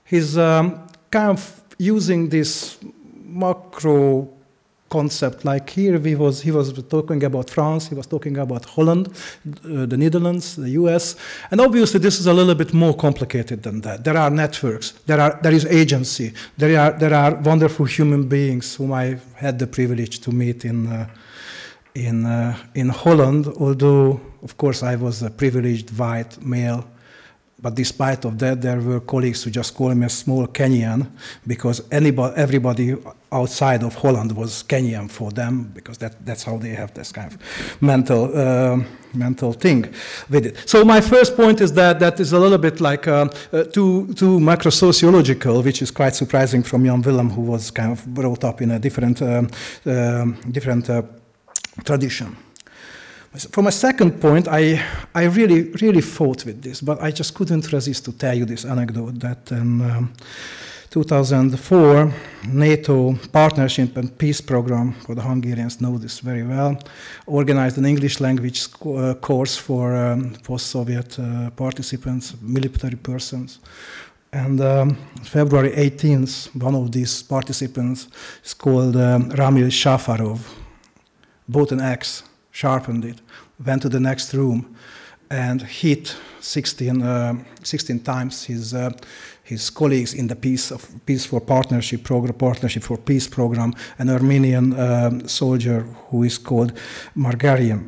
he's um, kind of using this macro concept. Like here, he was, he was talking about France, he was talking about Holland, uh, the Netherlands, the U S, and obviously this is a little bit more complicated than that. There are networks, there, are, there is agency, there are, there are wonderful human beings whom I had the privilege to meet in, uh, in, uh, in Holland, although, of course, I was a privileged white male. But despite of that, there were colleagues who just called me a small Kenyan, because anybody, everybody outside of Holland was Kenyan for them, because that, that's how they have this kind of mental, uh, mental thing with it. So my first point is that that is a little bit like uh, uh, too, too macro-sociological, which is quite surprising from young Willem, who was kind of brought up in a different, um, uh, different uh, tradition. From a second point, I, I really, really fought with this, but I just couldn't resist to tell you this anecdote that in um, two thousand four, NATO Partnership and Peace Program, for the Hungarians know this very well, organized an English language uh, course for um, post-Soviet uh, participants, military persons. And um, February eighteenth, one of these participants is called um, Ramil Shafarov, bought an axe, sharpened it, went to the next room and hit sixteen, uh, sixteen times his, uh, his colleagues in the Peace, of, Peace for Partnership program, Partnership for Peace program, an Armenian um, soldier who is called Margarian,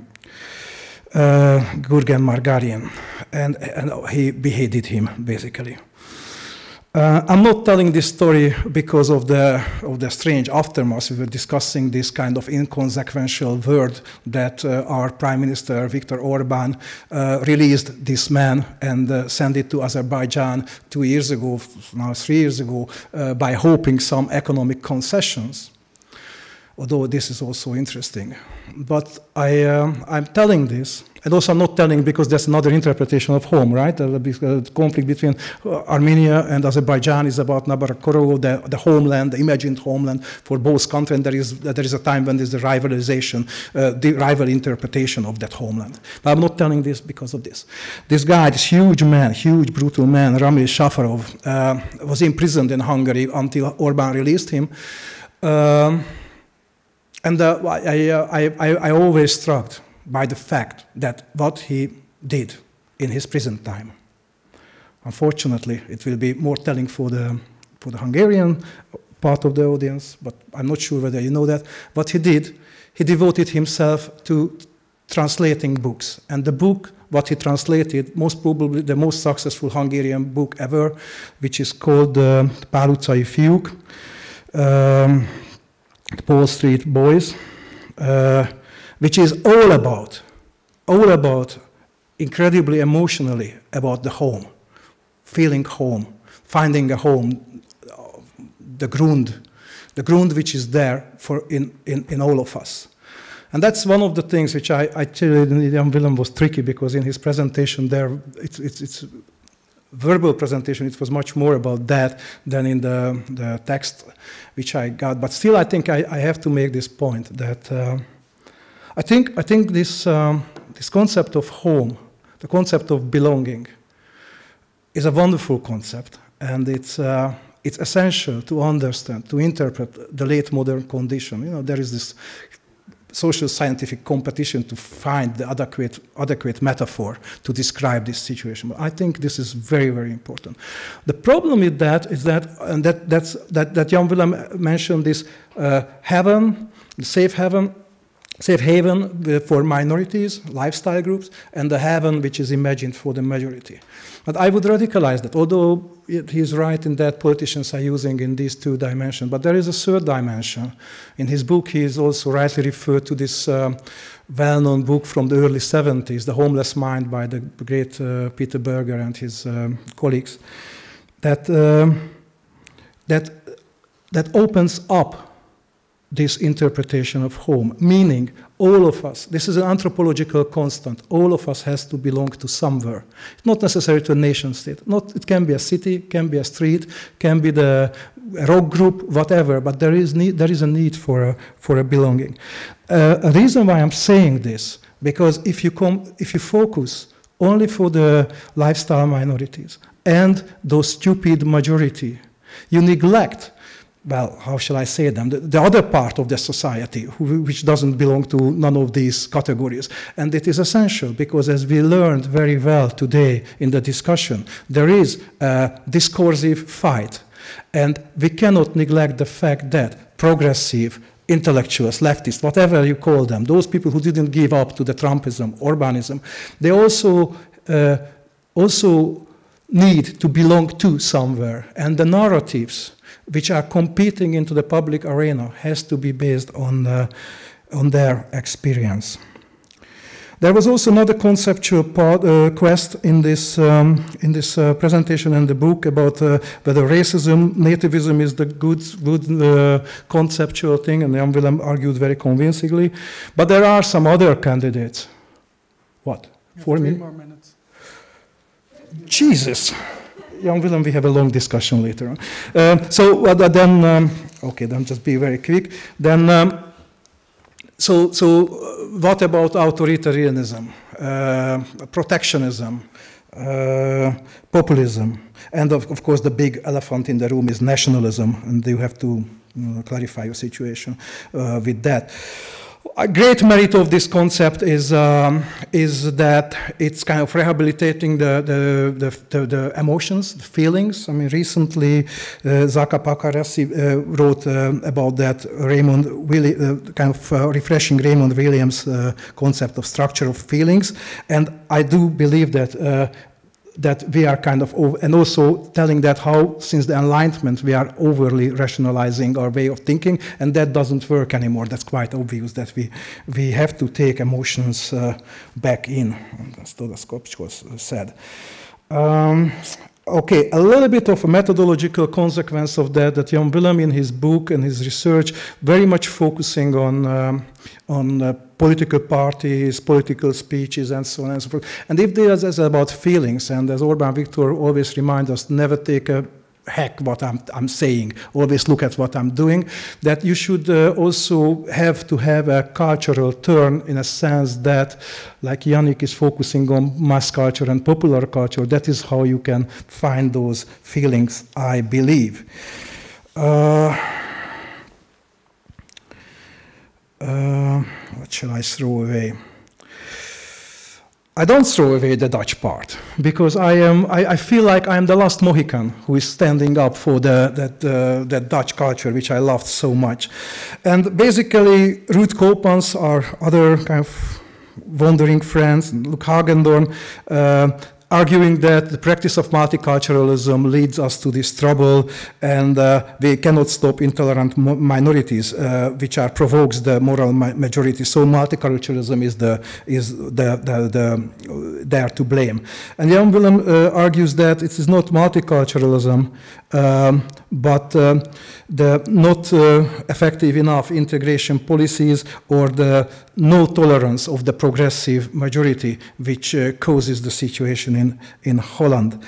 uh, Gurgen Margarian, and, and he beheaded him, basically. Uh, I'm not telling this story because of the, of the strange aftermath. We were discussing this kind of inconsequential word that uh, our Prime Minister, Viktor Orban, uh, released this man and uh, sent it to Azerbaijan two years ago, now three years ago, uh, by hoping some economic concessions. Although this is also interesting. But I, uh, I'm telling this, and also I'm not telling because there's another interpretation of home, right? Uh, the conflict between Armenia and Azerbaijan is about Nabarkoro, the, the homeland, the imagined homeland for both countries, and there is, there is a time when there's the rivalization, uh, the rival interpretation of that homeland. But I'm not telling this because of this. This guy, this huge man, huge brutal man, Ramil Shafarov, uh, was imprisoned in Hungary until Orban released him. Um, And uh, I, I, I, I always struck by the fact that what he did in his prison time. Unfortunately, it will be more telling for the, for the Hungarian part of the audience, but I'm not sure whether you know that. What he did, he devoted himself to translating books. And the book, what he translated, most probably the most successful Hungarian book ever, which is called uh, Pál utcai fiúk, um, Paul Street Boys, uh, which is all about, all about, incredibly emotionally about the home, feeling home, finding a home, the Grund, the Grund which is there for in, in, in all of us. And that's one of the things which I, I tell you, Jan Willem was tricky because in his presentation there, it's, it's, it's verbal presentation, it was much more about that than in the, the text which I got. But still, I think I, I have to make this point that uh, I think, I think this, um, this concept of home, the concept of belonging, is a wonderful concept, and it's, uh, it's essential to understand, to interpret the late modern condition. You know, there is this social scientific competition to find the adequate, adequate metaphor to describe this situation. But I think this is very, very important. The problem with that is that, and that, that's, that, that Jan Willem mentioned this uh, heaven, safe heaven, safe haven for minorities, lifestyle groups, and the heaven which is imagined for the majority. But I would radicalize that, although he's right in that politicians are using in these two dimensions. But there is a third dimension. In his book, he is also rightly referred to this um, well-known book from the early seventies, The Homeless Mind, by the great uh, Peter Berger and his um, colleagues, that, um, that, that opens up this interpretation of home, meaning all of us, this is an anthropological constant, all of us has to belong to somewhere. It's not necessary to a nation state. Not, it can be a city, can be a street, can be the rock group, whatever, but there is, need, there is a need for a, for a belonging. Uh, a reason why I'm saying this, because if you, come, if you focus only for the lifestyle minorities, and those stupid majority. You neglect, well, how shall I say them, the, the other part of the society, who, which doesn't belong to none of these categories. And it is essential, because as we learned very well today in the discussion, there is a discursive fight. And we cannot neglect the fact that progressive, intellectuals, leftists, whatever you call them, those people who didn't give up to the Trumpism, Urbanism, they also, uh, also need to belong to somewhere. And the narratives which are competing into the public arena has to be based on, uh, on their experience. There was also another conceptual part, uh, quest in this, um, in this uh, presentation and the book about uh, whether racism, nativism is the good, good uh, conceptual thing, and Jan Willem argued very convincingly. But there are some other candidates. What? Four minutes? more minutes. Jesus. Jan Willem, we have a long discussion later on. Uh, so uh, then, um, okay, then just be very quick. Then, um, so, so uh, what about authoritarianism, uh, protectionism, uh, populism, and of, of course the big elephant in the room is nationalism, and you have to uh, clarify your situation uh, with that. A great merit of this concept is, um, is that it's kind of rehabilitating the, the, the, the, the emotions, the feelings. I mean, recently, uh, Zaka Pakaresi uh, wrote uh, about that Raymond, Willi uh, kind of uh, refreshing Raymond Williams' uh, concept of structure of feelings. And I do believe that uh, that we are kind of, over, and also telling that how, since the Enlightenment, we are overly rationalizing our way of thinking, and that doesn't work anymore. That's quite obvious that we, we have to take emotions uh, back in, as Dessewffy said. Um, okay, a little bit of a methodological consequence of that, that Jan Willem in his book and his research very much focusing on, um, on uh, political parties, political speeches, and so on and so forth. And if there is about feelings, and as Orbán Viktor always reminds us, never take a heck what I'm, I'm saying, always look at what I'm doing, that you should uh, also have to have a cultural turn in a sense that, like Yannick is focusing on mass culture and popular culture, that is how you can find those feelings, I believe. Uh, Uh, what shall I throw away? I don't throw away the Dutch part, because I, am, I, I feel like I am the last Mohican who is standing up for the, that, uh, that Dutch culture, which I loved so much. And basically, Ruud Koopmans, our other kind of wandering friends, Luc Hagendorn, uh, arguing that the practice of multiculturalism leads us to this trouble, and uh, we cannot stop intolerant minorities, uh, which are provokes the moral ma majority. So multiculturalism is the is the, the, the there to blame. And Jan Willem uh, argues that it is not multiculturalism, um, but uh, the not uh, effective enough integration policies or the no tolerance of the progressive majority, which uh, causes the situation in, in Holland.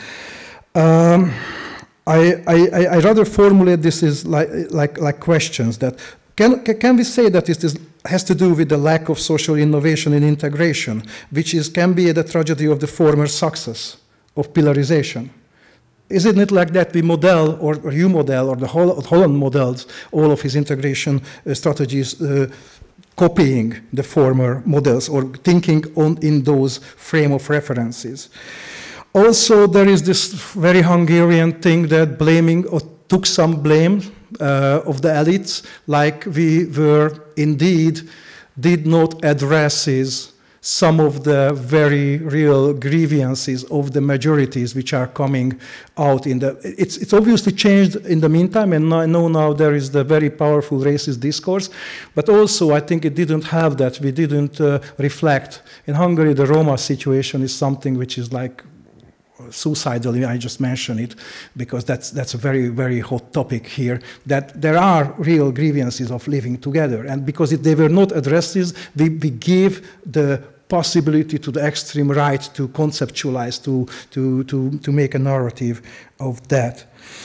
Um, I, I, I rather formulate this as like, like, like questions that, can, can we say that it is, has to do with the lack of social innovation and integration, which is, can be the tragedy of the former success of pillarization? Isn't it like that we model, or, or you model, or the Hol Holland models all of his integration uh, strategies, uh, copying the former models or thinking on in those frame of references? Also, there is this very Hungarian thing that blaming, or took some blame uh, of the elites, like we were indeed, did not address his some of the very real grievances of the majorities which are coming out in the... It's, it's obviously changed in the meantime, and I know now there is the very powerful racist discourse, but also I think it didn't have that. We didn't uh, reflect. In Hungary, the Roma situation is something which is like suicidal. I just mention it because that's, that's a very, very hot topic here, that there are real grievances of living together. And because if they were not addressed, we, we give the possibility to the extreme right to conceptualize, to, to, to, to make a narrative of that.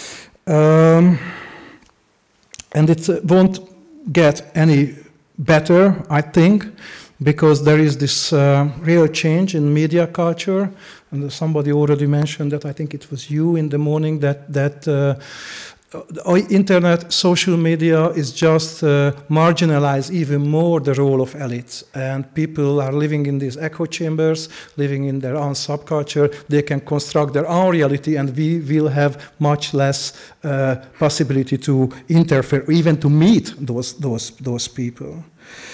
Um, and it uh, won't get any better, I think, because there is this uh, real change in media culture. And somebody already mentioned that, I think it was you in the morning, that, that uh, internet, social media is just uh, marginalize even more the role of elites, and people are living in these echo chambers, living in their own subculture. They can construct their own reality, and we will have much less uh, possibility to interfere, even to meet those those those people.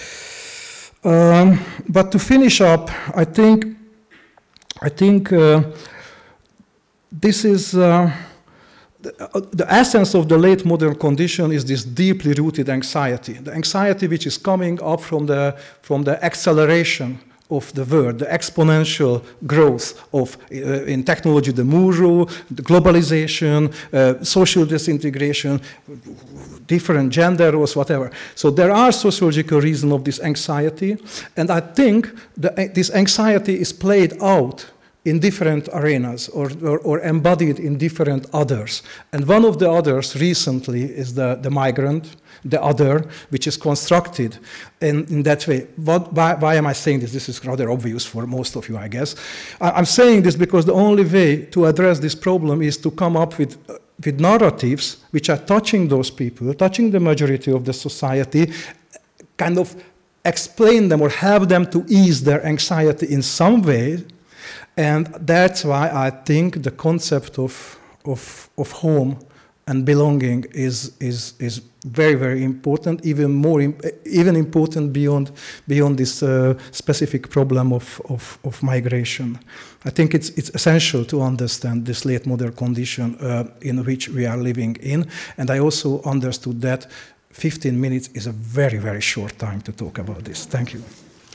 Um, but to finish up, I think I think uh, this is. Uh, The, uh, the essence of the late modern condition is this deeply rooted anxiety. The anxiety which is coming up from the, from the acceleration of the world, the exponential growth of, uh, in technology, the muru, the globalization, uh, social disintegration, different gender roles, whatever. So there are sociological reasons of this anxiety, and I think that this anxiety is played out in different arenas, or, or, or embodied in different others. And one of the others recently is the, the migrant, the other, which is constructed in, in that way. What, why, why am I saying this? This is rather obvious for most of you, I guess. I, I'm saying this because the only way to address this problem is to come up with, uh, with narratives which are touching those people, touching the majority of the society, kind of explain them or help them to ease their anxiety in some way. And that's why I think the concept of, of, of home and belonging is, is, is very, very important, even more, even important beyond, beyond this uh, specific problem of, of, of migration. I think it's, it's essential to understand this late modern condition uh, in which we are living in. And I also understood that fifteen minutes is a very, very short time to talk about this. Thank you.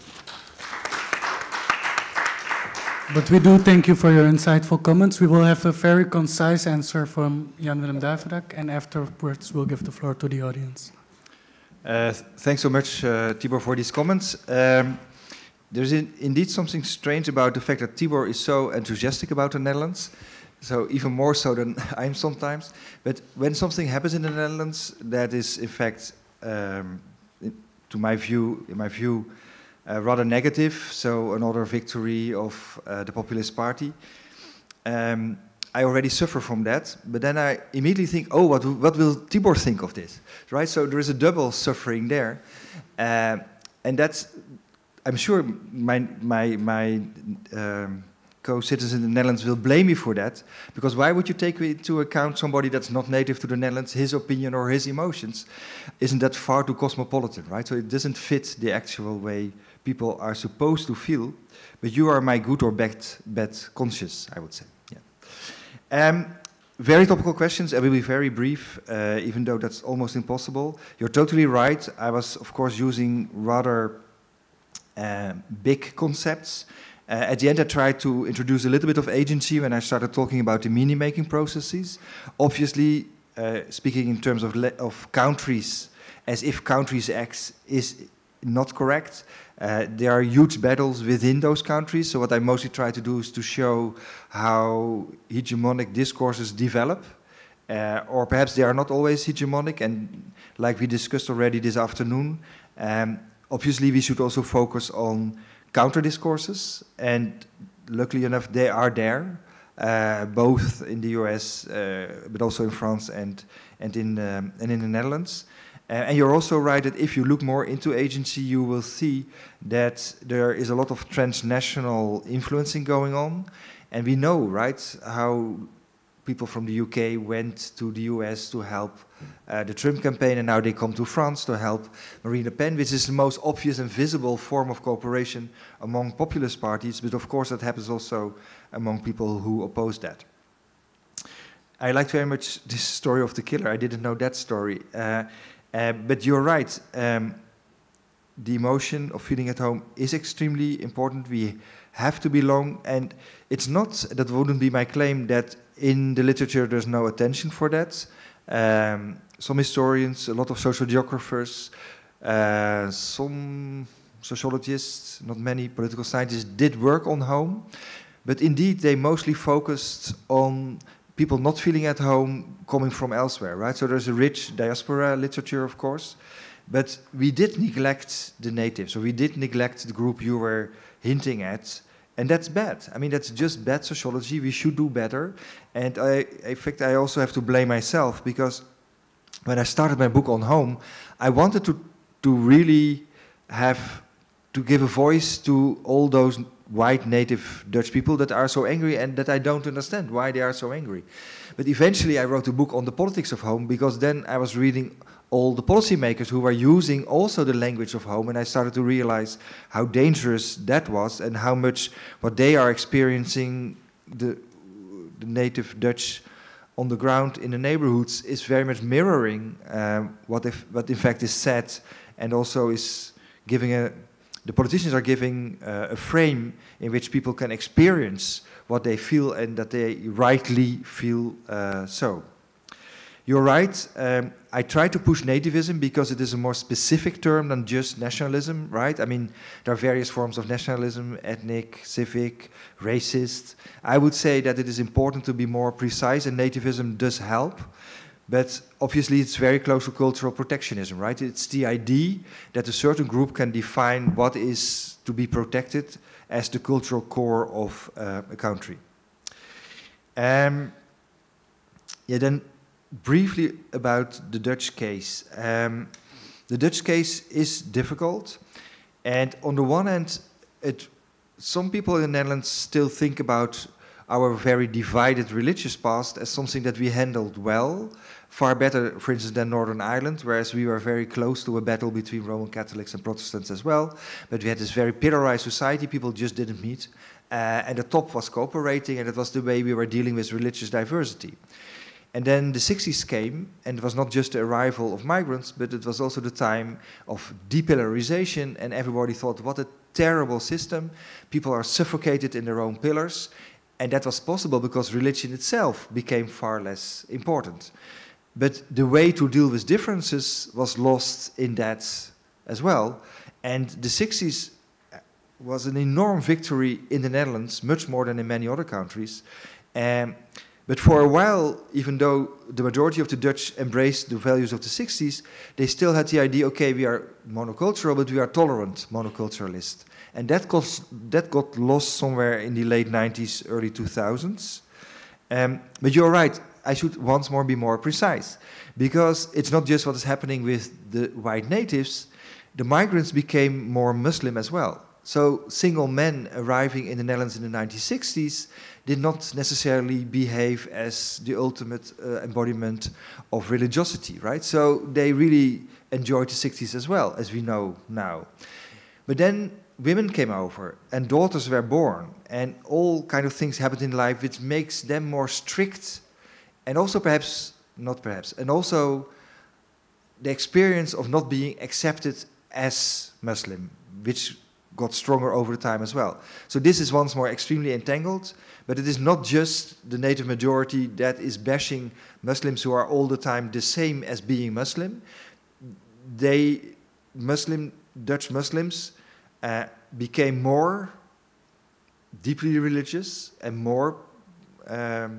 But we do thank you for your insightful comments. We will have a very concise answer from Jan Willem Duyvendak, and afterwards we'll give the floor to the audience. Uh, th thanks so much, uh, Tibor, for these comments. Um, there's in, indeed something strange about the fact that Tibor is so enthusiastic about the Netherlands, so even more so than I am sometimes. But when something happens in the Netherlands that is, in fact, um, in, to my view, in my view, Uh, rather negative, so another victory of uh, the Populist Party. Um, I already suffer from that, but then I immediately think, oh, what, what will Tibor think of this, right? So there is a double suffering there, uh, and that's, I'm sure my, my, my um, co-citizens in the Netherlands will blame me for that, because why would you take into account somebody that's not native to the Netherlands, his opinion or his emotions? Isn't that far too cosmopolitan, right? So it doesn't fit the actual way people are supposed to feel, but you are my good or bad, bad conscience, I would say. Yeah. Um, very topical questions. I will be very brief, uh, even though that's almost impossible. You're totally right. I was, of course, using rather uh, big concepts. Uh, at the end, I tried to introduce a little bit of agency when I started talking about the meaning-making processes. Obviously, uh, speaking in terms of, of countries, as if countries X is not correct. Uh, there are huge battles within those countries, so what I mostly try to do is to show how hegemonic discourses develop, uh, or perhaps they are not always hegemonic, and like we discussed already this afternoon, um, obviously we should also focus on counter-discourses, and luckily enough they are there, uh, both in the U S, uh, but also in France and, and, in, um, and in the Netherlands. Uh, and you're also right that if you look more into agency, you will see that there is a lot of transnational influencing going on. And we know, right, how people from the U K went to the U S to help uh, the Trump campaign, and now they come to France to help Marine Le Pen, which is the most obvious and visible form of cooperation among populist parties. But of course, that happens also among people who oppose that. I liked very much this story of the killer. I didn't know that story. Uh, Uh, but you're right, um, the emotion of feeling at home is extremely important. We have to belong, and it's not, that wouldn't be my claim, that in the literature there's no attention for that. Um, some historians, a lot of social geographers, uh, some sociologists, not many political scientists, did work on home, but indeed they mostly focused on people not feeling at home coming from elsewhere, right? So there's a rich diaspora literature, of course, But we did neglect the natives, so we did neglect the group you were hinting at, and that's bad. I mean, that's just bad sociology. We should do better. And I, in fact, I also have to blame myself, because when I started my book on home, I wanted to, to really have, to give a voice to all those white native Dutch people that are so angry and that I don't understand why they are so angry. But eventually I wrote a book on the politics of home, because then I was reading all the policymakers who were using also the language of home, and I started to realize how dangerous that was and how much what they are experiencing, the, the native Dutch on the ground in the neighborhoods, is very much mirroring um, what, if, what in fact is said, and also is giving a, the politicians are giving uh, a frame in which people can experience what they feel and that they rightly feel uh, so. You're right, um, I try to push nativism because it is a more specific term than just nationalism, right? I mean, there are various forms of nationalism, ethnic, civic, racist. I would say that it is important to be more precise, and nativism does help. But obviously it's very close to cultural protectionism, right? It's the idea that a certain group can define what is to be protected as the cultural core of uh, a country. Um, yeah, then briefly about the Dutch case. Um, the Dutch case is difficult, and on the one hand, it, some people in the Netherlands still think about our very divided religious past as something that we handled well, far better, for instance, than Northern Ireland, whereas we were very close to a battle between Roman Catholics and Protestants as well. But we had this very pillarized society, people just didn't meet, uh, and the top was cooperating, and it was the way we were dealing with religious diversity. And then the sixties came, and it was not just the arrival of migrants, but it was also the time of depillarization, and everybody thought, what a terrible system. People are suffocated in their own pillars, and that was possible because religion itself became far less important. But the way to deal with differences was lost in that as well. And the sixties was an enormous victory in the Netherlands, much more than in many other countries. Um, but for a while, even though the majority of the Dutch embraced the values of the sixties, they still had the idea, okay, we are monocultural, but we are tolerant monoculturalists. And that got, that got lost somewhere in the late nineties, early two thousands. Um, but you're right, I should once more be more precise, because it's not just what is happening with the white natives. The migrants became more Muslim as well. So single men arriving in the Netherlands in the nineteen sixties did not necessarily behave as the ultimate uh, embodiment of religiosity, right? So they really enjoyed the sixties as well, as we know now. But then women came over, and daughters were born, and all kind of things happened in life which makes them more strict. And also perhaps, not perhaps, and also the experience of not being accepted as Muslim, which got stronger over time as well. So this is once more extremely entangled, but it is not just the native majority that is bashing Muslims who are all the time the same as being Muslim. They, Muslim, Dutch Muslims, uh, became more deeply religious and more um,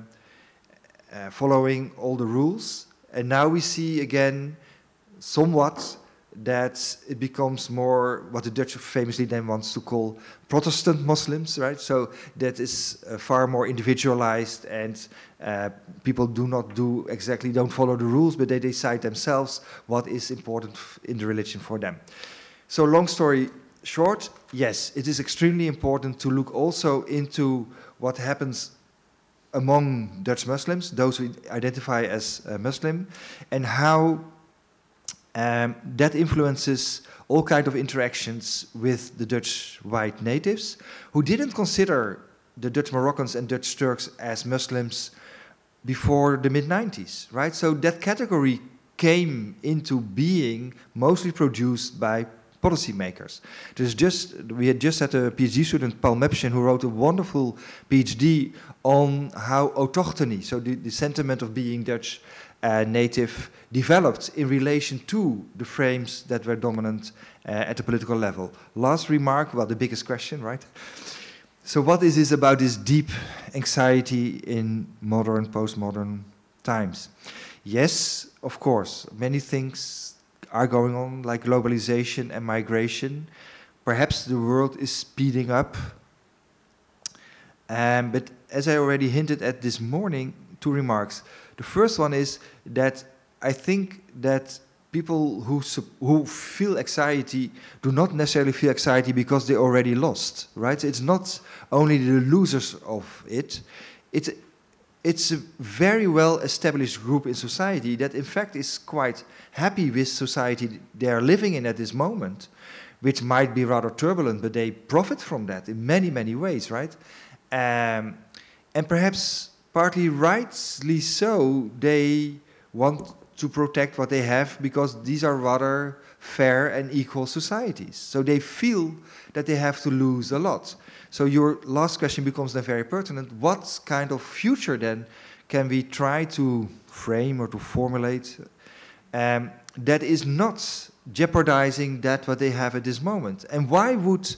Uh, following all the rules, and now we see again somewhat that it becomes more what the Dutch famously then wants to call Protestant Muslims, right? So that is uh, far more individualized, and uh, people do not do exactly, don't follow the rules, but they decide themselves what is important in the religion for them. So long story short, yes, it is extremely important to look also into what happens among Dutch Muslims, those who identify as uh, Muslim, and how um, that influences all kinds of interactions with the Dutch white natives, who didn't consider the Dutch Moroccans and Dutch Turks as Muslims before the mid nineties, right? So that category came into being mostly produced by policymakers. There's just, we had just had a PhD student, Paul Mepchen, who wrote a wonderful PhD on how autochthony, so the, the sentiment of being Dutch uh, native, developed in relation to the frames that were dominant uh, at the political level. Last remark, well, the biggest question, right? So what is this about this deep anxiety in modern, postmodern times? Yes, of course, many things are going on, like globalization and migration. Perhaps the world is speeding up. Um, but as I already hinted at this morning, two remarks. The first one is that I think that people who, who feel anxiety do not necessarily feel anxiety because they already lost, right? It's not only the losers of it. It's, it's a very well-established group in society that in fact is quite happy with society they are living in at this moment, which might be rather turbulent, but they profit from that in many, many ways, right? Um, and perhaps partly rightly so, they want to protect what they have because these are rather fair and equal societies. So they feel that they have to lose a lot. So your last question becomes then very pertinent. What kind of future then can we try to frame or to formulate um, that is not jeopardizing that what they have at this moment? And why would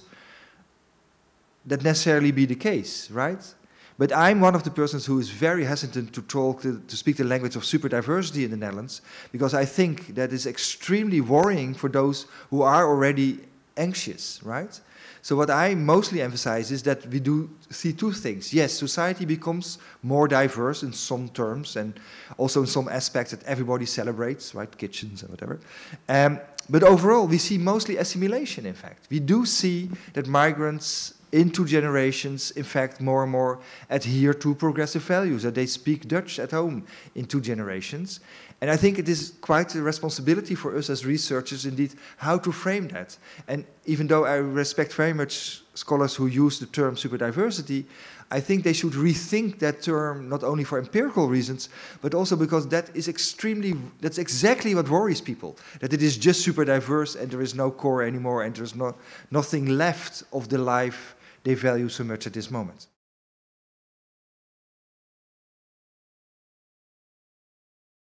that necessarily be the case, right? But I'm one of the persons who is very hesitant to talk, to, to speak the language of superdiversity in the Netherlands, because I think that is extremely worrying for those who are already anxious, right? So what I mostly emphasize is that we do see two things. Yes, society becomes more diverse in some terms and also in some aspects that everybody celebrates, right? Kitchens and whatever. Um, but overall, we see mostly assimilation, in fact. We do see that migrants in two generations, in fact, more and more adhere to progressive values, that they speak Dutch at home in two generations. And I think it is quite a responsibility for us as researchers, indeed, how to frame that. And even though I respect very much scholars who use the term superdiversity, I think they should rethink that term not only for empirical reasons, but also because that is extremely, that's exactly what worries people, that it is just super diverse and there is no core anymore and there's no, nothing left of the life they value so much at this moment.